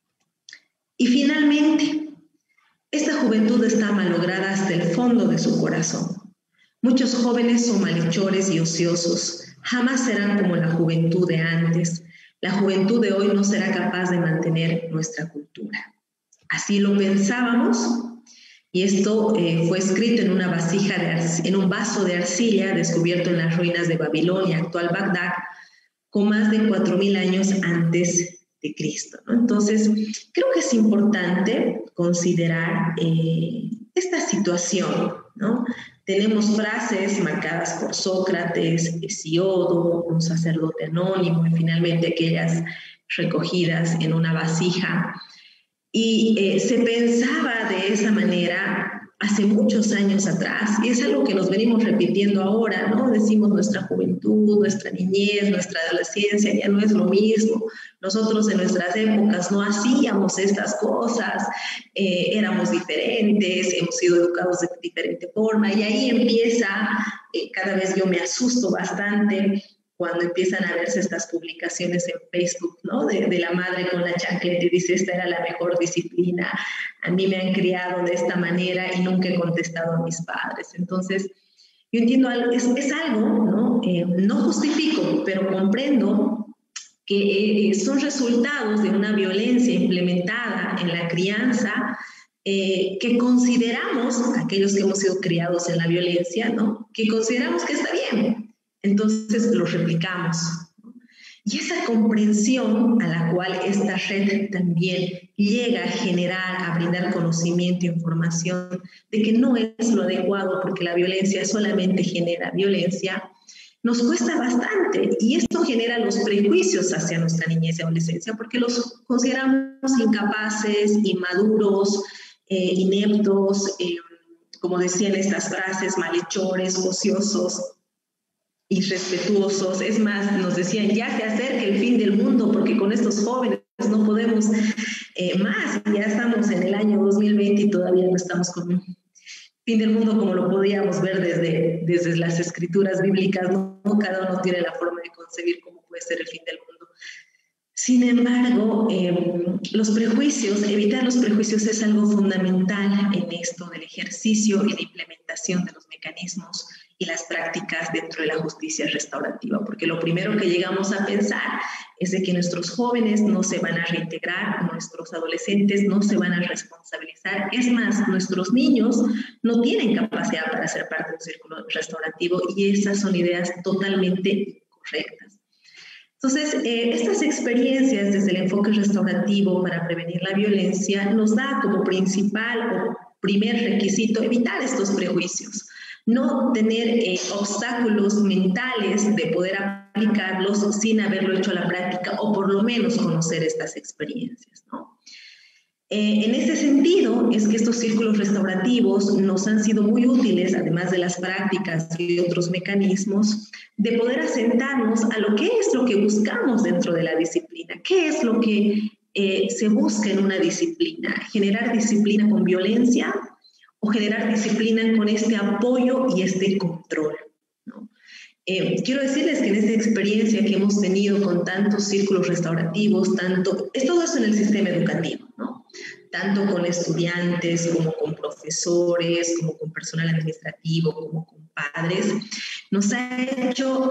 Y finalmente, esta juventud está malograda hasta el fondo de su corazón. Muchos jóvenes son malhechores y ociosos. Jamás serán como la juventud de antes. La juventud de hoy no será capaz de mantener nuestra cultura. Así lo pensábamos. Y esto fue escrito en una vasija en un vaso de arcilla descubierto en las ruinas de Babilonia, actual Bagdad, con más de 4000 años antes de Cristo, ¿no? Entonces, creo que es importante considerar esta situación, ¿no? Tenemos frases marcadas por Sócrates, Hesíodo, un sacerdote anónimo, y finalmente aquellas recogidas en una vasija. Y se pensaba de esa manera hace muchos años atrás, y es algo que nos venimos repitiendo ahora, ¿no? Decimos nuestra juventud, nuestra niñez, nuestra adolescencia ya no es lo mismo. Nosotros en nuestras épocas no hacíamos estas cosas, éramos diferentes, hemos sido educados de diferente forma, y ahí empieza, cada vez yo me asusto bastante cuando empiezan a verse estas publicaciones en Facebook, ¿no? De la madre con la chancleta y dice, esta era la mejor disciplina, a mí me han criado de esta manera y nunca he contestado a mis padres. Entonces, yo entiendo, es algo, ¿no? No justifico, pero comprendo que son resultados de una violencia implementada en la crianza, que consideramos, aquellos que hemos sido criados en la violencia, ¿no? Que consideramos que está bien. Entonces lo replicamos. Y esa comprensión a la cual esta red también llega a generar, a brindar conocimiento e información de que no es lo adecuado porque la violencia solamente genera violencia, nos cuesta bastante. Y esto genera los prejuicios hacia nuestra niñez y adolescencia porque los consideramos incapaces, inmaduros, ineptos, como decían estas frases, malhechores, ociosos, irrespetuosos. Es más, nos decían, ya se acerca el fin del mundo porque con estos jóvenes no podemos más. Ya estamos en el año 2020 y todavía no estamos con un fin del mundo como lo podíamos ver desde las escrituras bíblicas, ¿no? Cada uno tiene la forma de concebir cómo puede ser el fin del mundo. Sin embargo, los prejuicios, evitar los prejuicios es algo fundamental en esto del ejercicio y la implementación de los mecanismos y las prácticas dentro de la justicia restaurativa, porque lo primero que llegamos a pensar es de que nuestros jóvenes no se van a reintegrar, nuestros adolescentes no se van a responsabilizar, es más, nuestros niños no tienen capacidad para ser parte de un círculo restaurativo y esas son ideas totalmente incorrectas. Entonces, estas experiencias desde el enfoque restaurativo para prevenir la violencia nos da como principal o primer requisito evitar estos prejuicios, no tener obstáculos mentales de poder aplicarlos sin haberlo hecho a la práctica o por lo menos conocer estas experiencias, ¿no? En ese sentido, es que estos círculos restaurativos nos han sido muy útiles, además de las prácticas y otros mecanismos, de poder asentarnos a lo que es lo que buscamos dentro de la disciplina, qué es lo que se busca en una disciplina, generar disciplina con violencia o generar disciplina con este apoyo y este control, ¿no? Quiero decirles que en esta experiencia que hemos tenido con tantos círculos restaurativos, es todo eso en el sistema educativo, ¿no? Tanto con estudiantes como con profesores, como con personal administrativo, como con padres, nos ha hecho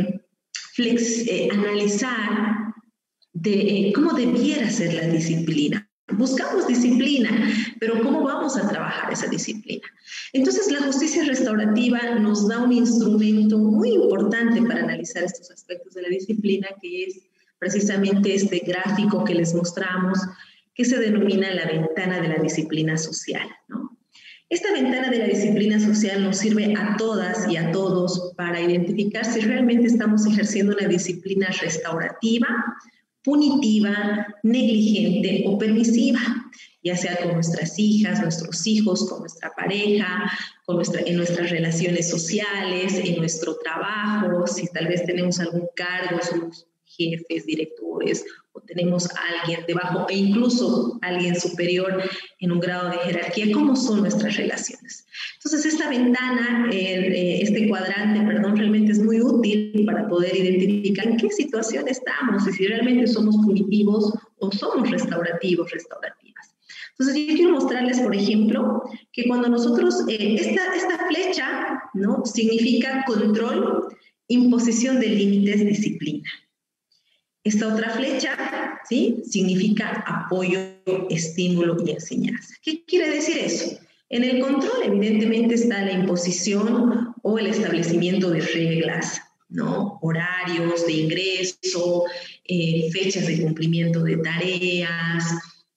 analizar cómo debiera ser la disciplina. Buscamos disciplina, pero ¿cómo vamos a trabajar esa disciplina? Entonces, la justicia restaurativa nos da un instrumento muy importante para analizar estos aspectos de la disciplina, que es precisamente este gráfico que les mostramos, que se denomina la ventana de la disciplina social, ¿no? Esta ventana de la disciplina social nos sirve a todas y a todos para identificar si realmente estamos ejerciendo una disciplina restaurativa, punitiva, negligente o permisiva, ya sea con nuestras hijas, nuestros hijos, con nuestra pareja, en nuestras relaciones sociales, en nuestro trabajo, si tal vez tenemos algún cargo, somos jefes, directores, o tenemos a alguien debajo e incluso alguien superior en un grado de jerarquía, ¿cómo son nuestras relaciones? Entonces, esta ventana, este cuadrante, realmente es muy útil para poder identificar en qué situación estamos y si realmente somos punitivos o somos restaurativas. Entonces, yo quiero mostrarles, por ejemplo, que cuando nosotros, esta flecha, ¿no?, significa control, imposición de límites, disciplina. Esta otra flecha, ¿sí?, significa apoyo, estímulo y enseñanza. ¿Qué quiere decir eso? En el control, evidentemente, está la imposición o el establecimiento de reglas, ¿no?, horarios de ingreso, fechas de cumplimiento de tareas,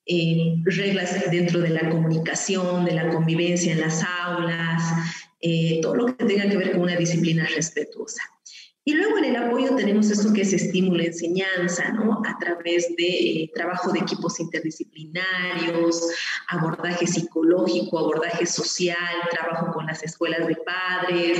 reglas dentro de la comunicación, de la convivencia en las aulas, todo lo que tenga que ver con una disciplina respetuosa. Y luego en el apoyo tenemos esto que es estímulo y enseñanza, ¿no?, a través de trabajo de equipos interdisciplinarios, abordaje psicológico, abordaje social, trabajo con las escuelas de padres,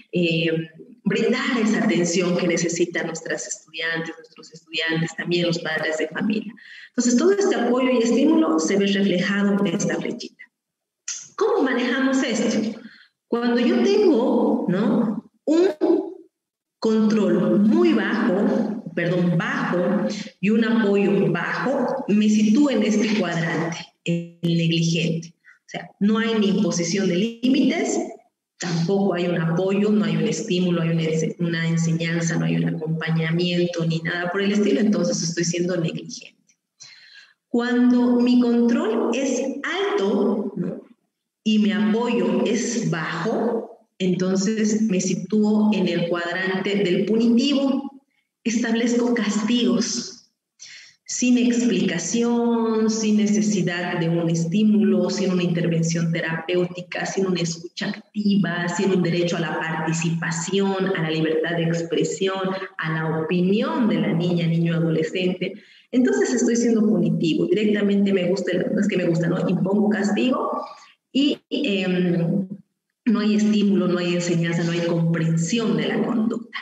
brindar esa atención que necesitan nuestros estudiantes, también los padres de familia. Entonces, todo este apoyo y estímulo se ve reflejado en esta flechita. ¿Cómo manejamos esto? Cuando yo tengo, ¿no?, un control muy bajo y un apoyo bajo, me sitúo en este cuadrante, el negligente. O sea, no hay ni imposición de límites, tampoco hay un apoyo, no hay un estímulo, hay una enseñanza, no hay un acompañamiento ni nada por el estilo, entonces estoy siendo negligente. Cuando mi control es alto, ¿no?, y mi apoyo es bajo, entonces me sitúo en el cuadrante del punitivo, establezco castigos sin explicación, sin necesidad de un estímulo, sin una intervención terapéutica, sin una escucha activa, sin un derecho a la participación, a la libertad de expresión, a la opinión de la niña, niño, adolescente. Entonces estoy siendo punitivo, directamente impongo castigo y no hay estímulo, no hay enseñanza, no hay comprensión de la conducta.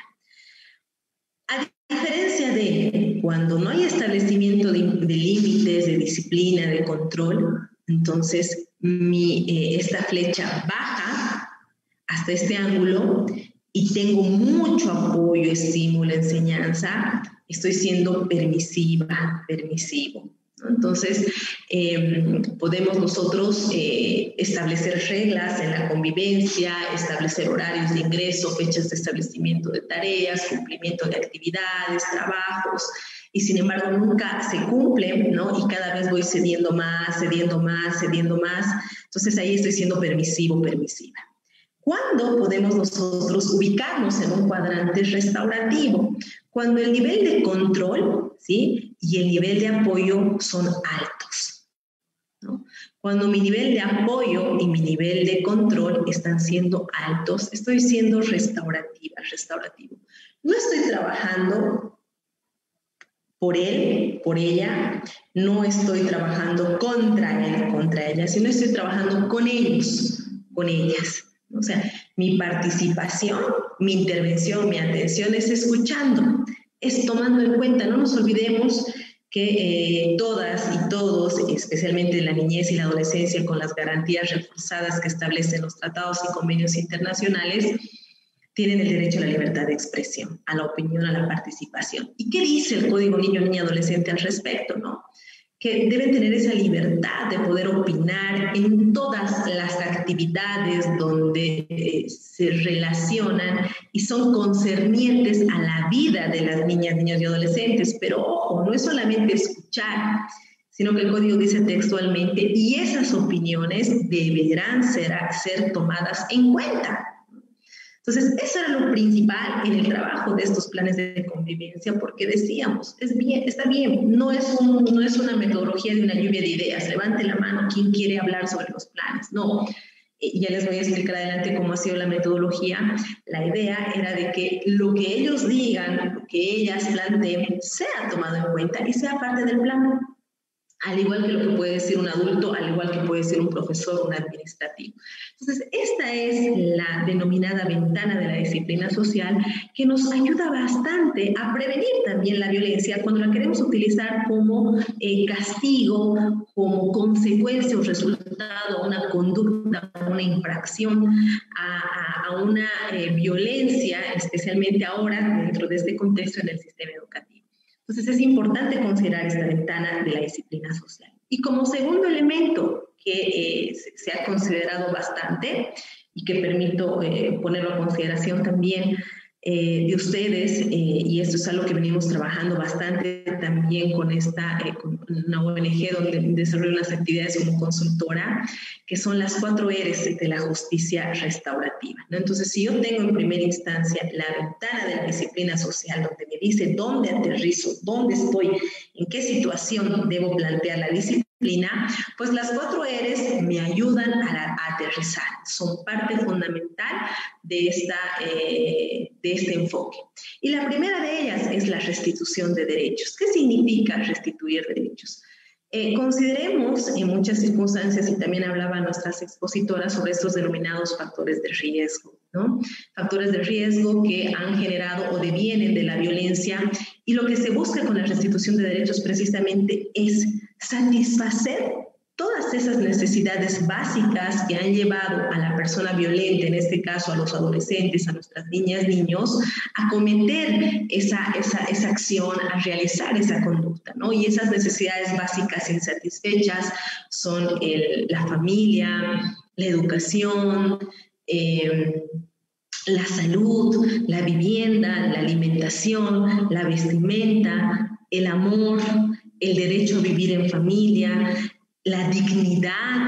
A diferencia de cuando no hay establecimiento de límites, de disciplina, de control, entonces esta flecha baja hasta este ángulo y tengo mucho apoyo, estímulo, enseñanza, estoy siendo permisivo, ¿no? Entonces, podemos nosotros establecer reglas en la convivencia, establecer horarios de ingreso, fechas de establecimiento de tareas, cumplimiento de actividades, trabajos, y sin embargo nunca se cumplen, ¿no? Y cada vez voy cediendo más, cediendo más, cediendo más. Entonces ahí estoy siendo permisivo, permisiva. ¿Cuándo podemos nosotros ubicarnos en un cuadrante restaurativo? Cuando el nivel de control, ¿sí?, y el nivel de apoyo son altos, ¿no? Cuando mi nivel de apoyo y mi nivel de control están siendo altos, estoy siendo restaurativa, restaurativo. No estoy trabajando por él, por ella, no estoy trabajando contra él, contra ella, sino estoy trabajando con ellos, con ellas. O sea, mi participación, mi intervención, mi atención es escuchando, es tomando en cuenta. No nos olvidemos que todas y todos, especialmente en la niñez y la adolescencia, con las garantías reforzadas que establecen los tratados y convenios internacionales, tienen el derecho a la libertad de expresión, a la opinión, a la participación. ¿Y qué dice el Código Niño, Niña, Adolescente al respecto, no? Que deben tener esa libertad de poder opinar en todas las actividades donde se relacionan y son concernientes a la vida de las niñas, niños y adolescentes. Pero ojo, no es solamente escuchar, sino que el código dice textualmente, y esas opiniones deberán ser tomadas en cuenta. Entonces, eso era lo principal en el trabajo de estos planes de convivencia, porque decíamos, está bien, no es una metodología de una lluvia de ideas, levante la mano quien quiere hablar sobre los planes, no. Ya les voy a explicar adelante cómo ha sido la metodología. La idea era de que lo que ellos digan, lo que ellas planteen, sea tomado en cuenta y sea parte del plan. Al igual que lo que puede decir un adulto, al igual que puede ser un profesor, un administrativo. Entonces, esta es la denominada ventana de la disciplina social que nos ayuda bastante a prevenir también la violencia cuando la queremos utilizar como castigo, como consecuencia o resultado, una conducta, una infracción a una violencia, especialmente ahora dentro de este contexto en el sistema educativo. Entonces es importante considerar esta ventana de la disciplina social. Y como segundo elemento que se ha considerado bastante y que permito ponerlo a consideración también de ustedes, y esto es algo que venimos trabajando bastante también con una ONG donde desarrollo unas actividades como consultora, que son las 4 R's de la justicia restaurativa, ¿no? Entonces, si yo tengo en primera instancia la ventana de la disciplina social, donde me dice dónde aterrizo, dónde estoy, en qué situación debo plantear la disciplina, pues las 4 R's me ayudan a aterrizar, son parte fundamental de este enfoque. Y la primera de ellas es la restitución de derechos. ¿Qué significa restituir derechos? Consideremos en muchas circunstancias, y también hablaban nuestras expositoras sobre estos denominados factores de riesgo, ¿no? Factores de riesgo que han generado o devienen de la violencia, y lo que se busca con la restitución de derechos precisamente es satisfacer todas esas necesidades básicas que han llevado a la persona violenta, en este caso a los adolescentes, a nuestras niñas, niños, a cometer esa acción, a realizar esa conducta, ¿no? Y esas necesidades básicas insatisfechas son la familia, la educación, la salud, la vivienda, la alimentación, la vestimenta, el amor, el derecho a vivir en familia, la dignidad,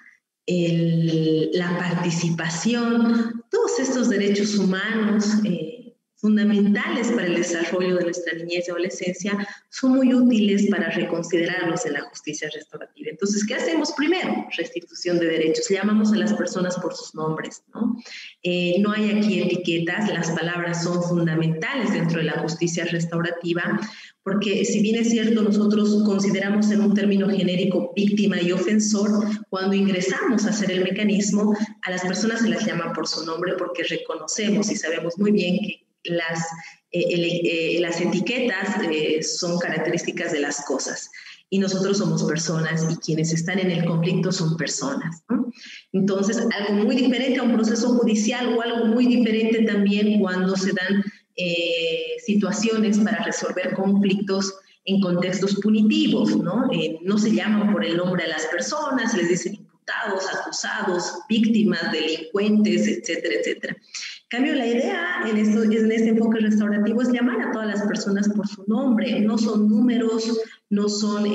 la participación, todos estos derechos humanos fundamentales para el desarrollo de nuestra niñez y adolescencia son muy útiles para reconsiderarlos en la justicia restaurativa. Entonces, ¿qué hacemos primero? Restitución de derechos. Llamamos a las personas por sus nombres, ¿no? No hay aquí etiquetas, las palabras son fundamentales dentro de la justicia restaurativa, porque si bien es cierto, nosotros consideramos en un término genérico víctima y ofensor, cuando ingresamos a hacer el mecanismo, a las personas se las llama por su nombre porque reconocemos y sabemos muy bien que las etiquetas son características de las cosas y nosotros somos personas y quienes están en el conflicto son personas, ¿no? Entonces, algo muy diferente a un proceso judicial o algo muy diferente también cuando se dan situaciones para resolver conflictos en contextos punitivos, ¿no? No se llaman por el nombre a las personas, les dicen imputados, acusados, víctimas, delincuentes, etcétera, etcétera. En cambio, la idea en este enfoque restaurativo es llamar a todas las personas por su nombre, no son números, no son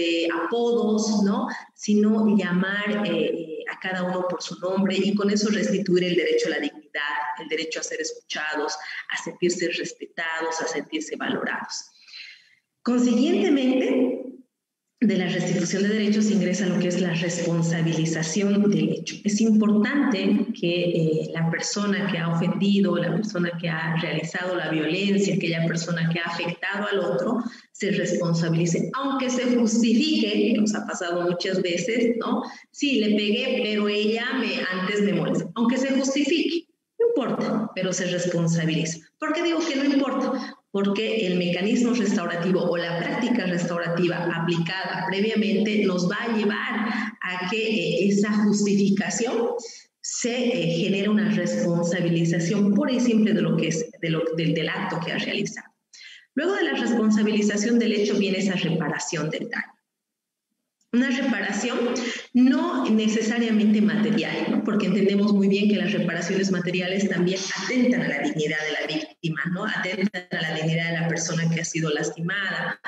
apodos, ¿no? Sino llamar a cada uno por su nombre y con eso restituir el derecho a la dignidad, el derecho a ser escuchados, a sentirse respetados, a sentirse valorados. Consiguientemente, de la restitución de derechos ingresa lo que es la responsabilización del hecho. Es importante que la persona que ha ofendido, la persona que ha realizado la violencia, aquella persona que ha afectado al otro, se responsabilice, aunque se justifique, que nos ha pasado muchas veces, ¿no? Sí, le pegué, pero ella antes me molestó. Aunque se justifique, no importa, pero se responsabiliza. ¿Por qué digo que no importa? Porque el mecanismo restaurativo o la práctica restaurativa aplicada previamente nos va a llevar a que esa justificación se genere una responsabilización pura y simple de lo que es, del acto que ha realizado. Luego de la responsabilización del hecho viene esa reparación del daño. Una reparación no necesariamente material, ¿no? Porque entendemos muy bien que las reparaciones materiales también atentan a la dignidad de la víctima, ¿no? Atentan a la dignidad de la persona que ha sido lastimada,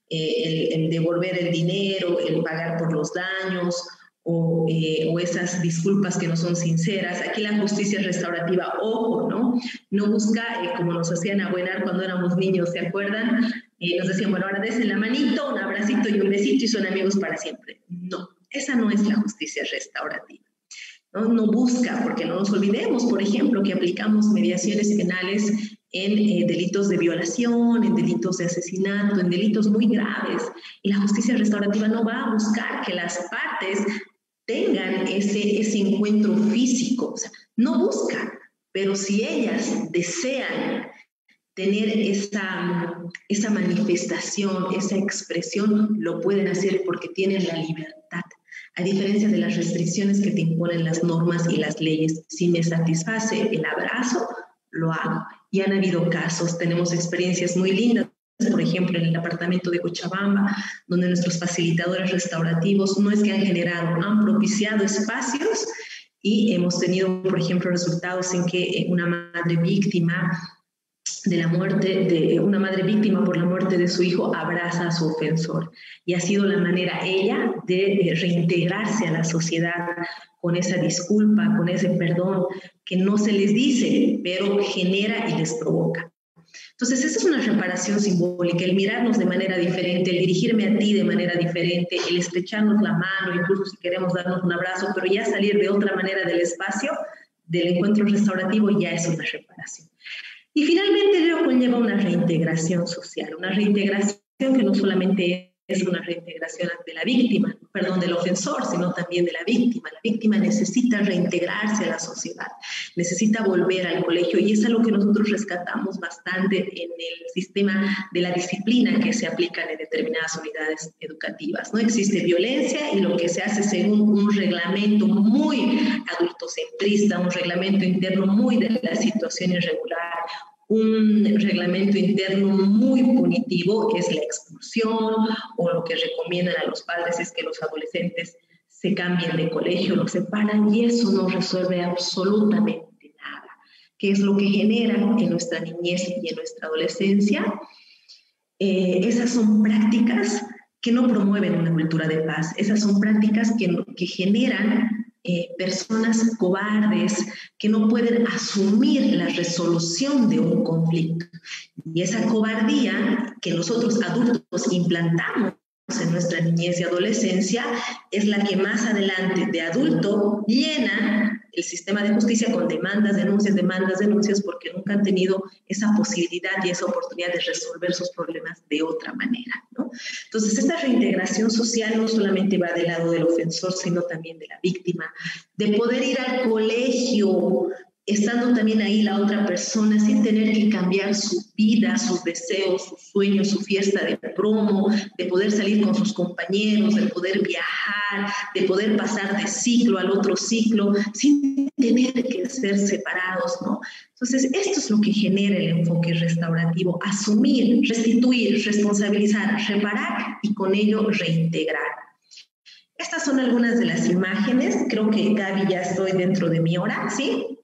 el devolver el dinero, el pagar por los daños o esas disculpas que no son sinceras. Aquí la justicia restaurativa, ojo, ¿no? No busca, como nos hacían abuelar cuando éramos niños, ¿se acuerdan? Nos decían, bueno, ahora desen la manito, un abracito y un besito y son amigos para siempre. No, esa no es la justicia restaurativa. No busca, porque no nos olvidemos, por ejemplo, que aplicamos mediaciones penales en delitos de violación, en delitos de asesinato, en delitos muy graves. Y la justicia restaurativa no va a buscar que las partes tengan ese encuentro físico. O sea, no busca, pero si ellas desean tener esa manifestación, esa expresión, lo pueden hacer porque tienen la libertad. A diferencia de las restricciones que te imponen las normas y las leyes, si me satisface el abrazo, lo hago. Y han habido casos, tenemos experiencias muy lindas, por ejemplo, en el departamento de Cochabamba, donde nuestros facilitadores restaurativos no es que han generado, han propiciado espacios y hemos tenido, por ejemplo, resultados en que una madre víctima una madre víctima por la muerte de su hijo abraza a su ofensor. Y ha sido la manera ella de reintegrarse a la sociedad con esa disculpa, con ese perdón que no se les dice, pero genera y les provoca. Entonces, esa es una reparación simbólica, el mirarnos de manera diferente, el dirigirme a ti de manera diferente, el estrecharnos la mano, incluso si queremos darnos un abrazo, pero ya salir de otra manera del espacio, del encuentro restaurativo, ya es una reparación. Y finalmente ello conlleva una reintegración social, una reintegración que no solamente es una reintegración de la víctima, perdón, del ofensor, sino también de la víctima. La víctima necesita reintegrarse a la sociedad, necesita volver al colegio y es algo que nosotros rescatamos bastante en el sistema de la disciplina que se aplica en determinadas unidades educativas. No existe violencia y lo que se hace según un reglamento muy adultocentrista, un reglamento interno muy de la situación irregular, un reglamento interno muy punitivo es la expulsión o lo que recomiendan a los padres es que los adolescentes se cambien de colegio, los separan y eso no resuelve absolutamente nada. ¿Qué es lo que genera en nuestra niñez y en nuestra adolescencia? Esas son prácticas que no promueven una cultura de paz, esas son prácticas que generan personas cobardes que no pueden asumir la resolución de un conflicto. Y esa cobardía que nosotros adultos implantamos en nuestra niñez y adolescencia es la que más adelante de adulto llena el sistema de justicia con demandas, denuncias, porque nunca han tenido esa posibilidad y esa oportunidad de resolver sus problemas de otra manera, ¿no? Entonces, esta reintegración social no solamente va del lado del ofensor, sino también de la víctima, de poder ir al colegio estando también ahí la otra persona sin tener que cambiar su vida, sus deseos, sus sueños, su fiesta de promo, de poder salir con sus compañeros, de poder viajar, de poder pasar de ciclo al otro ciclo, sin tener que ser separados, ¿no? Entonces, esto es lo que genera el enfoque restaurativo: asumir, restituir, responsabilizar, reparar y con ello reintegrar. Estas son algunas de las imágenes. Creo que, Gaby, ya estoy dentro de mi hora, ¿sí?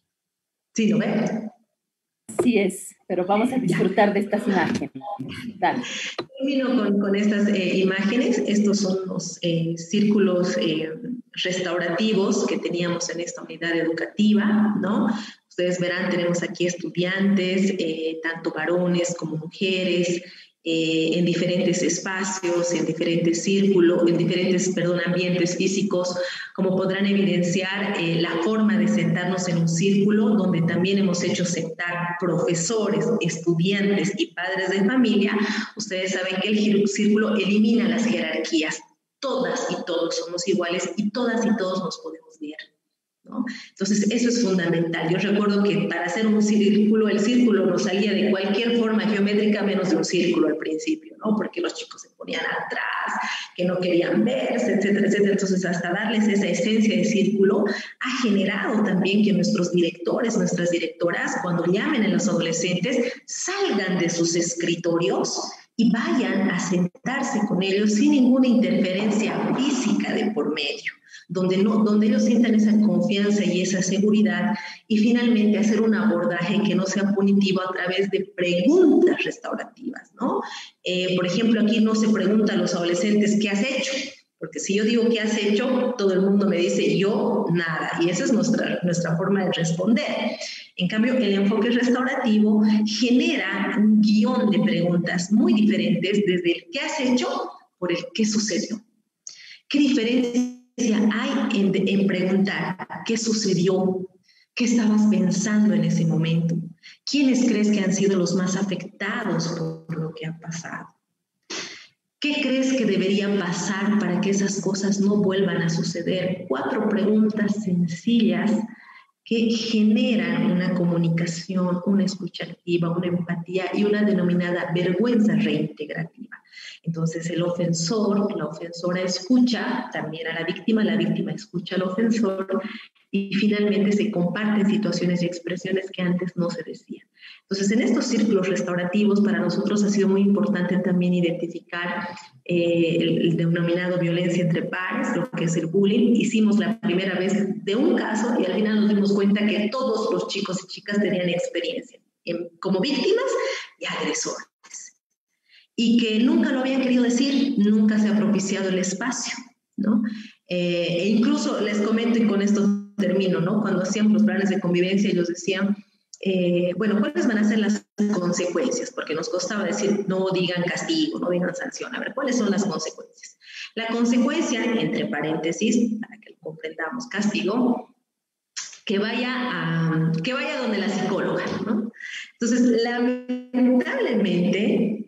¿Sí lo ven? Sí es, pero vamos a disfrutar de estas imágenes. Dale. Termino con estas imágenes. Estos son los círculos restaurativos que teníamos en esta unidad educativa, ¿no? Ustedes verán, tenemos aquí estudiantes, tanto varones como mujeres, en diferentes espacios, en diferentes círculos, en diferentes, ambientes físicos. Como podrán evidenciar, la forma de sentarnos en un círculo, donde también hemos hecho sentar profesores, estudiantes y padres de familia. Ustedes saben que el círculo elimina las jerarquías. Todas y todos somos iguales y todas y todos nos podemos ver, ¿no? Entonces, eso es fundamental. Yo recuerdo que para hacer un círculo, el círculo nos salía de cualquier forma geométrica menos de un círculo al principio, ¿no? Porque los chicos se ponían atrás, que no querían verse, etcétera, etcétera. Entonces, hasta darles esa esencia de círculo ha generado también que nuestros directores, nuestras directoras, cuando llamen a los adolescentes, salgan de sus escritorios y vayan a sentarse con ellos sin ninguna interferencia física de por medio, donde ellos sientan esa confianza y esa seguridad, y finalmente hacer un abordaje que no sea punitivo a través de preguntas restaurativas, ¿no? Por ejemplo, aquí no se pregunta a los adolescentes ¿qué has hecho? Porque si yo digo ¿qué has hecho?, todo el mundo me dice yo nada, y esa es nuestra forma de responder. En cambio, el enfoque restaurativo genera un guión de preguntas muy diferentes, desde el ¿qué has hecho? Por el ¿qué sucedió? ¿Qué diferencia hay en preguntar qué sucedió? ¿Qué estabas pensando en ese momento? ¿Quiénes crees que han sido los más afectados por lo que ha pasado? ¿Qué crees que debería pasar para que esas cosas no vuelvan a suceder? 4 preguntas sencillas que generan una comunicación, una escucha activa, una empatía y una denominada vergüenza reintegrativa. Entonces, el ofensor, la ofensora escucha también a la víctima escucha al ofensor, y finalmente se comparten situaciones y expresiones que antes no se decían. Entonces, en estos círculos restaurativos, para nosotros ha sido muy importante también identificar el denominado violencia entre pares, lo que es el bullying. Hicimos la primera vez de un caso y al final nos dimos cuenta que todos los chicos y chicas tenían experiencia como víctimas y agresores, y que nunca lo habían querido decir, nunca se ha propiciado el espacio, ¿no? E incluso les comento, y con esto termino, ¿no? Cuando hacíamos los planes de convivencia, ellos decían, bueno, ¿cuáles van a ser las consecuencias? Porque nos costaba decir, no digan castigo, no digan sanción. A ver, ¿cuáles son las consecuencias? La consecuencia, entre paréntesis, para que lo comprendamos, castigo, que vaya donde la psicóloga, ¿no? Entonces, lamentablemente,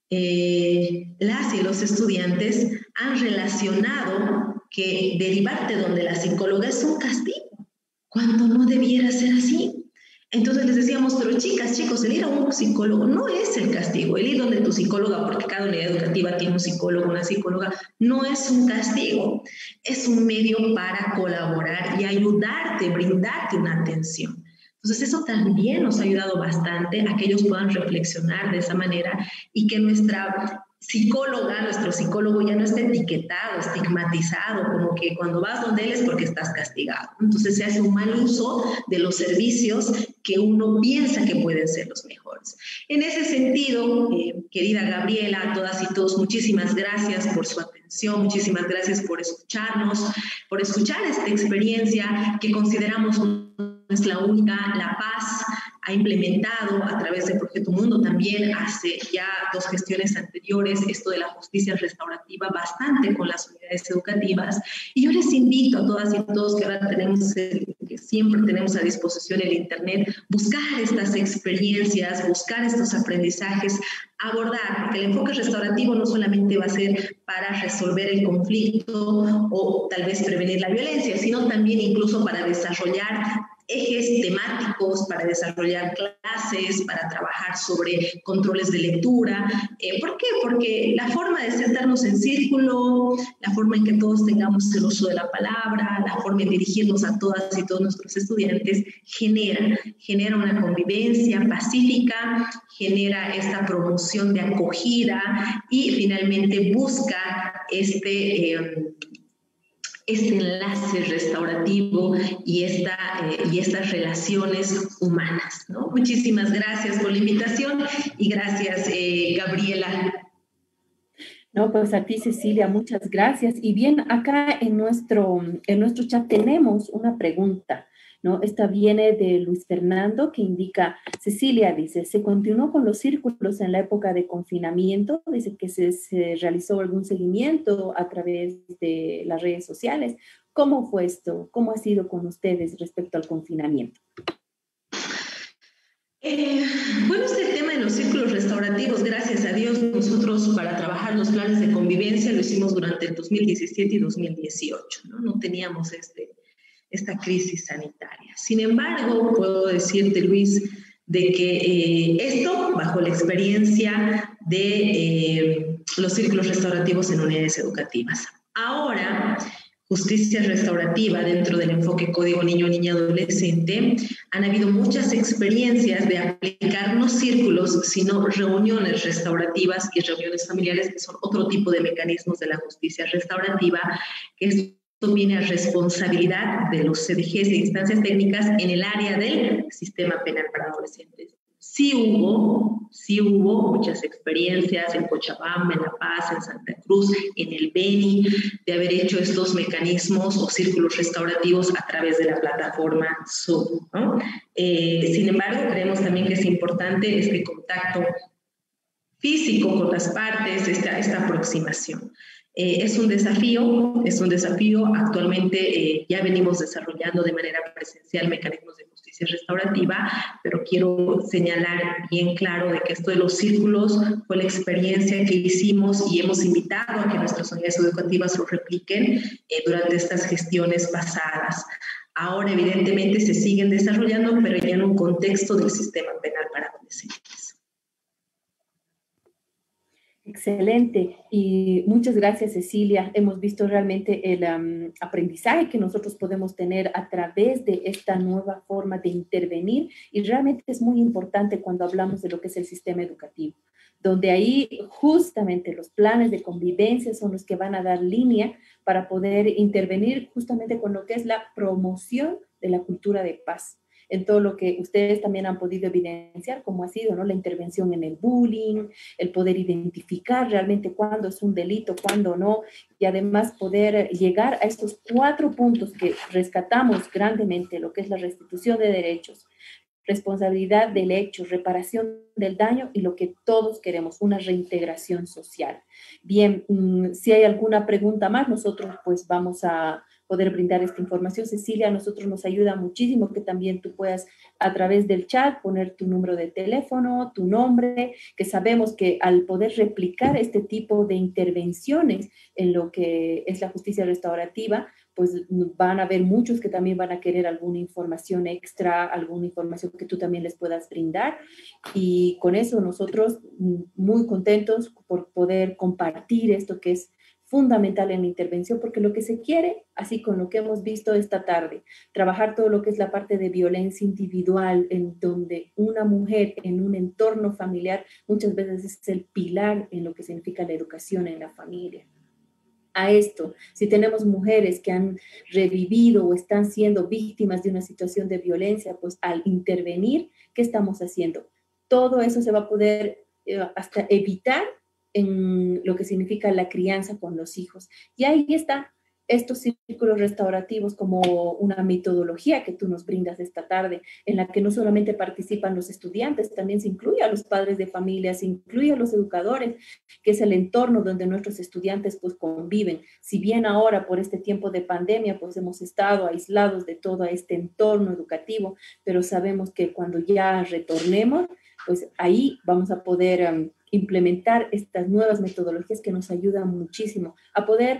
las y los estudiantes han relacionado que derivarte donde la psicóloga es un castigo, cuando no debiera ser así. Entonces les decíamos, pero chicas, chicos, el ir a un psicólogo no es el castigo. El ir donde tu psicóloga, porque cada unidad educativa tiene un psicólogo, una psicóloga, no es un castigo. Es un medio para colaborar y ayudarte, brindarte una atención. Entonces eso también nos ha ayudado bastante a que ellos puedan reflexionar de esa manera y que nuestra psicóloga, nuestro psicólogo ya no esté etiquetado, estigmatizado, como que cuando vas donde él es porque estás castigado. Entonces se hace un mal uso de los servicios que uno piensa que pueden ser los mejores. En ese sentido, querida Gabriela, a todas y todos, muchísimas gracias por su atención, muchísimas gracias por escucharnos, por escuchar esta experiencia que consideramos es la única. La Paz ha implementado a través del Proyecto Mundo también hace ya 2 gestiones anteriores esto de la justicia restaurativa bastante con las unidades educativas, y yo les invito a todas y todos que ahora que siempre tenemos a disposición el internet, buscar estas experiencias, buscar estos aprendizajes, abordar, porque el enfoque restaurativo no solamente va a ser para resolver el conflicto o tal vez prevenir la violencia, sino también incluso para desarrollar ejes temáticos para desarrollar clases, para trabajar sobre controles de lectura. ¿Por qué? Porque la forma de sentarnos en círculo, la forma en que todos tengamos el uso de la palabra, la forma de dirigirnos a todas y todos nuestros estudiantes, genera una convivencia pacífica, genera esta promoción de acogida y finalmente busca este enlace restaurativo y estas relaciones humanas, ¿no? Muchísimas gracias por la invitación y gracias, Gabriela. No, pues a ti, Cecilia, muchas gracias. Y bien, acá en nuestro chat tenemos una pregunta, ¿no? Esta viene de Luis Fernando, que indica, Cecilia dice, ¿se continuó con los círculos en la época de confinamiento? Dice que se realizó algún seguimiento a través de las redes sociales. ¿Cómo fue esto? ¿Cómo ha sido con ustedes respecto al confinamiento? Bueno, este tema de los círculos restaurativos, gracias a Dios, nosotros para trabajar los planes de convivencia lo hicimos durante el 2017 y 2018, ¿no? No teníamos esta crisis sanitaria. Sin embargo, puedo decirte, Luis, de que esto bajo la experiencia de los círculos restaurativos en unidades educativas. Ahora, justicia restaurativa dentro del enfoque Código Niño, Niña, Adolescente, han habido muchas experiencias de aplicar no círculos, sino reuniones restaurativas y reuniones familiares, que son otro tipo de mecanismos de la justicia restaurativa, que esto viene a responsabilidad de los CDGs e instancias técnicas en el área del sistema penal para adolescentes. Sí hubo muchas experiencias en Cochabamba, en La Paz, en Santa Cruz, en el Beni, de haber hecho estos mecanismos o círculos restaurativos a través de la plataforma Zoom, ¿no? Sin embargo, creemos también que es importante este contacto físico con las partes, esta aproximación. Es un desafío. Actualmente ya venimos desarrollando de manera presencial mecanismos de justicia restaurativa, pero quiero señalar bien claro de que esto de los círculos fue la experiencia que hicimos y hemos invitado a que nuestras unidades educativas lo repliquen durante estas gestiones pasadas. Ahora, evidentemente, se siguen desarrollando, pero ya en un contexto del sistema penal para adolescentes. Excelente y muchas gracias, Cecilia. Hemos visto realmente el aprendizaje que nosotros podemos tener a través de esta nueva forma de intervenir y realmente es muy importante cuando hablamos de lo que es el sistema educativo, donde ahí justamente los planes de convivencia son los que van a dar línea para poder intervenir justamente con lo que es la promoción de la cultura de paz, en todo lo que ustedes también han podido evidenciar, como ha sido, ¿no? La intervención en el bullying, el poder identificar realmente cuándo es un delito, cuándo no, y además poder llegar a estos 4 puntos que rescatamos grandemente, lo que es la restitución de derechos, responsabilidad del hecho, reparación del daño y lo que todos queremos, una reintegración social. Bien, si hay alguna pregunta más, nosotros pues vamos a poder brindar esta información. Cecilia, a nosotros nos ayuda muchísimo que también tú puedas a través del chat poner tu número de teléfono, tu nombre, que sabemos que al poder replicar este tipo de intervenciones en lo que es la justicia restaurativa, pues van a haber muchos que también van a querer alguna información extra, alguna información que tú también les puedas brindar. Y con eso nosotros muy contentos por poder compartir esto que es fundamental en la intervención, porque lo que se quiere, así con lo que hemos visto esta tarde, trabajar todo lo que es la parte de violencia individual, en donde una mujer en un entorno familiar muchas veces es el pilar en lo que significa la educación en la familia. A esto, si tenemos mujeres que han revivido o están siendo víctimas de una situación de violencia, pues al intervenir, ¿qué estamos haciendo? Todo eso se va a poder hasta evitar en lo que significa la crianza con los hijos. Y ahí están estos círculos restaurativos como una metodología que tú nos brindas esta tarde, en la que no solamente participan los estudiantes, también se incluye a los padres de familia, se incluye a los educadores, que es el entorno donde nuestros estudiantes pues conviven. Si bien ahora por este tiempo de pandemia pues hemos estado aislados de todo este entorno educativo, pero sabemos que cuando ya retornemos, pues ahí vamos a poder implementar estas nuevas metodologías que nos ayudan muchísimo a poder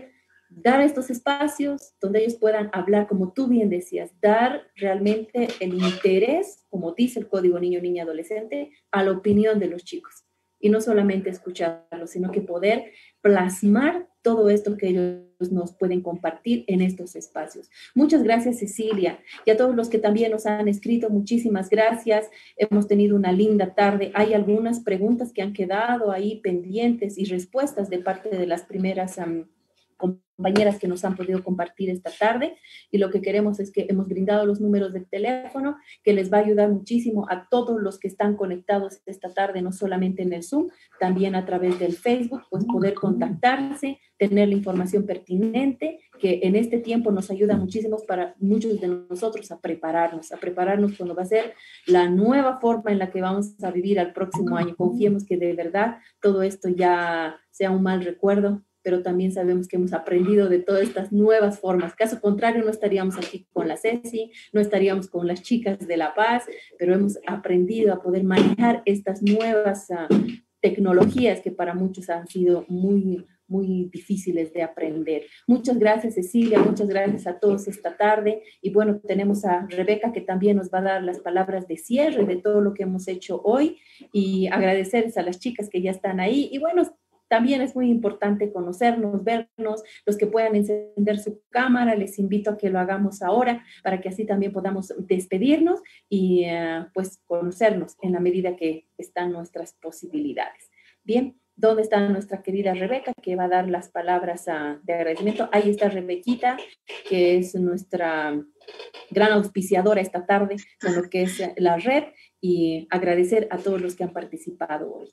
dar estos espacios donde ellos puedan hablar, como tú bien decías, dar realmente el interés, como dice el Código Niño, Niña, Adolescente, a la opinión de los chicos. Y no solamente escucharlos, sino que poder plasmar todo esto que ellos nos pueden compartir en estos espacios. Muchas gracias, Cecilia, y a todos los que también nos han escrito, muchísimas gracias. Hemos tenido una linda tarde. Hay algunas preguntas que han quedado ahí pendientes y respuestas de parte de las primeras compañeras que nos han podido compartir esta tarde, y lo que queremos es que hemos brindado los números de teléfono que les va a ayudar muchísimo a todos los que están conectados esta tarde, no solamente en el Zoom, también a través del Facebook, pues poder contactarse, tener la información pertinente, que en este tiempo nos ayuda muchísimo para muchos de nosotros a prepararnos cuando va a ser la nueva forma en la que vamos a vivir al próximo año. Confiemos que de verdad todo esto ya sea un mal recuerdo, pero también sabemos que hemos aprendido de todas estas nuevas formas. Caso contrario, no estaríamos aquí con la Ceci, no estaríamos con las chicas de La Paz, pero hemos aprendido a poder manejar estas nuevas tecnologías que para muchos han sido muy difíciles de aprender. Muchas gracias, Cecilia, muchas gracias a todos esta tarde. Y bueno, tenemos a Rebeca, que también nos va a dar las palabras de cierre de todo lo que hemos hecho hoy, y agradecerles a las chicas que ya están ahí. Y bueno, también es muy importante conocernos, vernos. Los que puedan encender su cámara, les invito a que lo hagamos ahora para que así también podamos despedirnos y pues conocernos en la medida que están nuestras posibilidades. Bien, ¿dónde está nuestra querida Rebeca, que va a dar las palabras de agradecimiento? Ahí está Rebequita, que es nuestra gran auspiciadora esta tarde con lo que es la red, y agradecer a todos los que han participado hoy.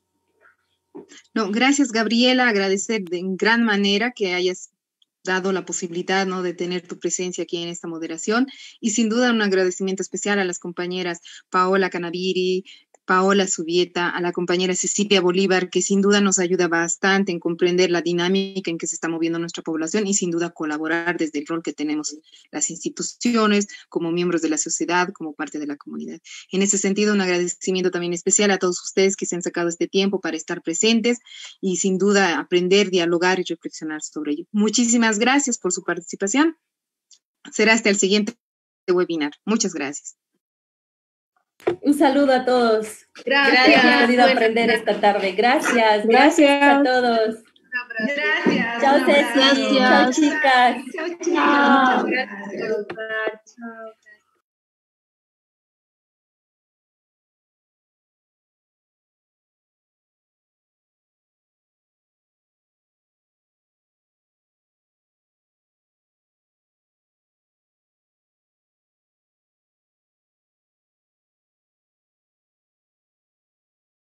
No, gracias, Gabriela, agradecer en gran manera que hayas dado la posibilidad, ¿no?, de tener tu presencia aquí en esta moderación, y sin duda un agradecimiento especial a las compañeras Paola Canaviri, Paola Subieta, a la compañera Cecilia Bolívar, que sin duda nos ayuda bastante en comprender la dinámica en que se está moviendo nuestra población y sin duda colaborar desde el rol que tenemos las instituciones, como miembros de la sociedad, como parte de la comunidad. En ese sentido, un agradecimiento también especial a todos ustedes que se han sacado este tiempo para estar presentes y sin duda aprender, dialogar y reflexionar sobre ello. Muchísimas gracias por su participación. Será hasta el siguiente webinar. Muchas gracias. Un saludo a todos. Gracias. Hemos podido aprender esta tarde. Gracias. Gracias a todos. Gracias. Chao, Ceci. Chao, chicas. Chao, chicas. Gracias. Chao.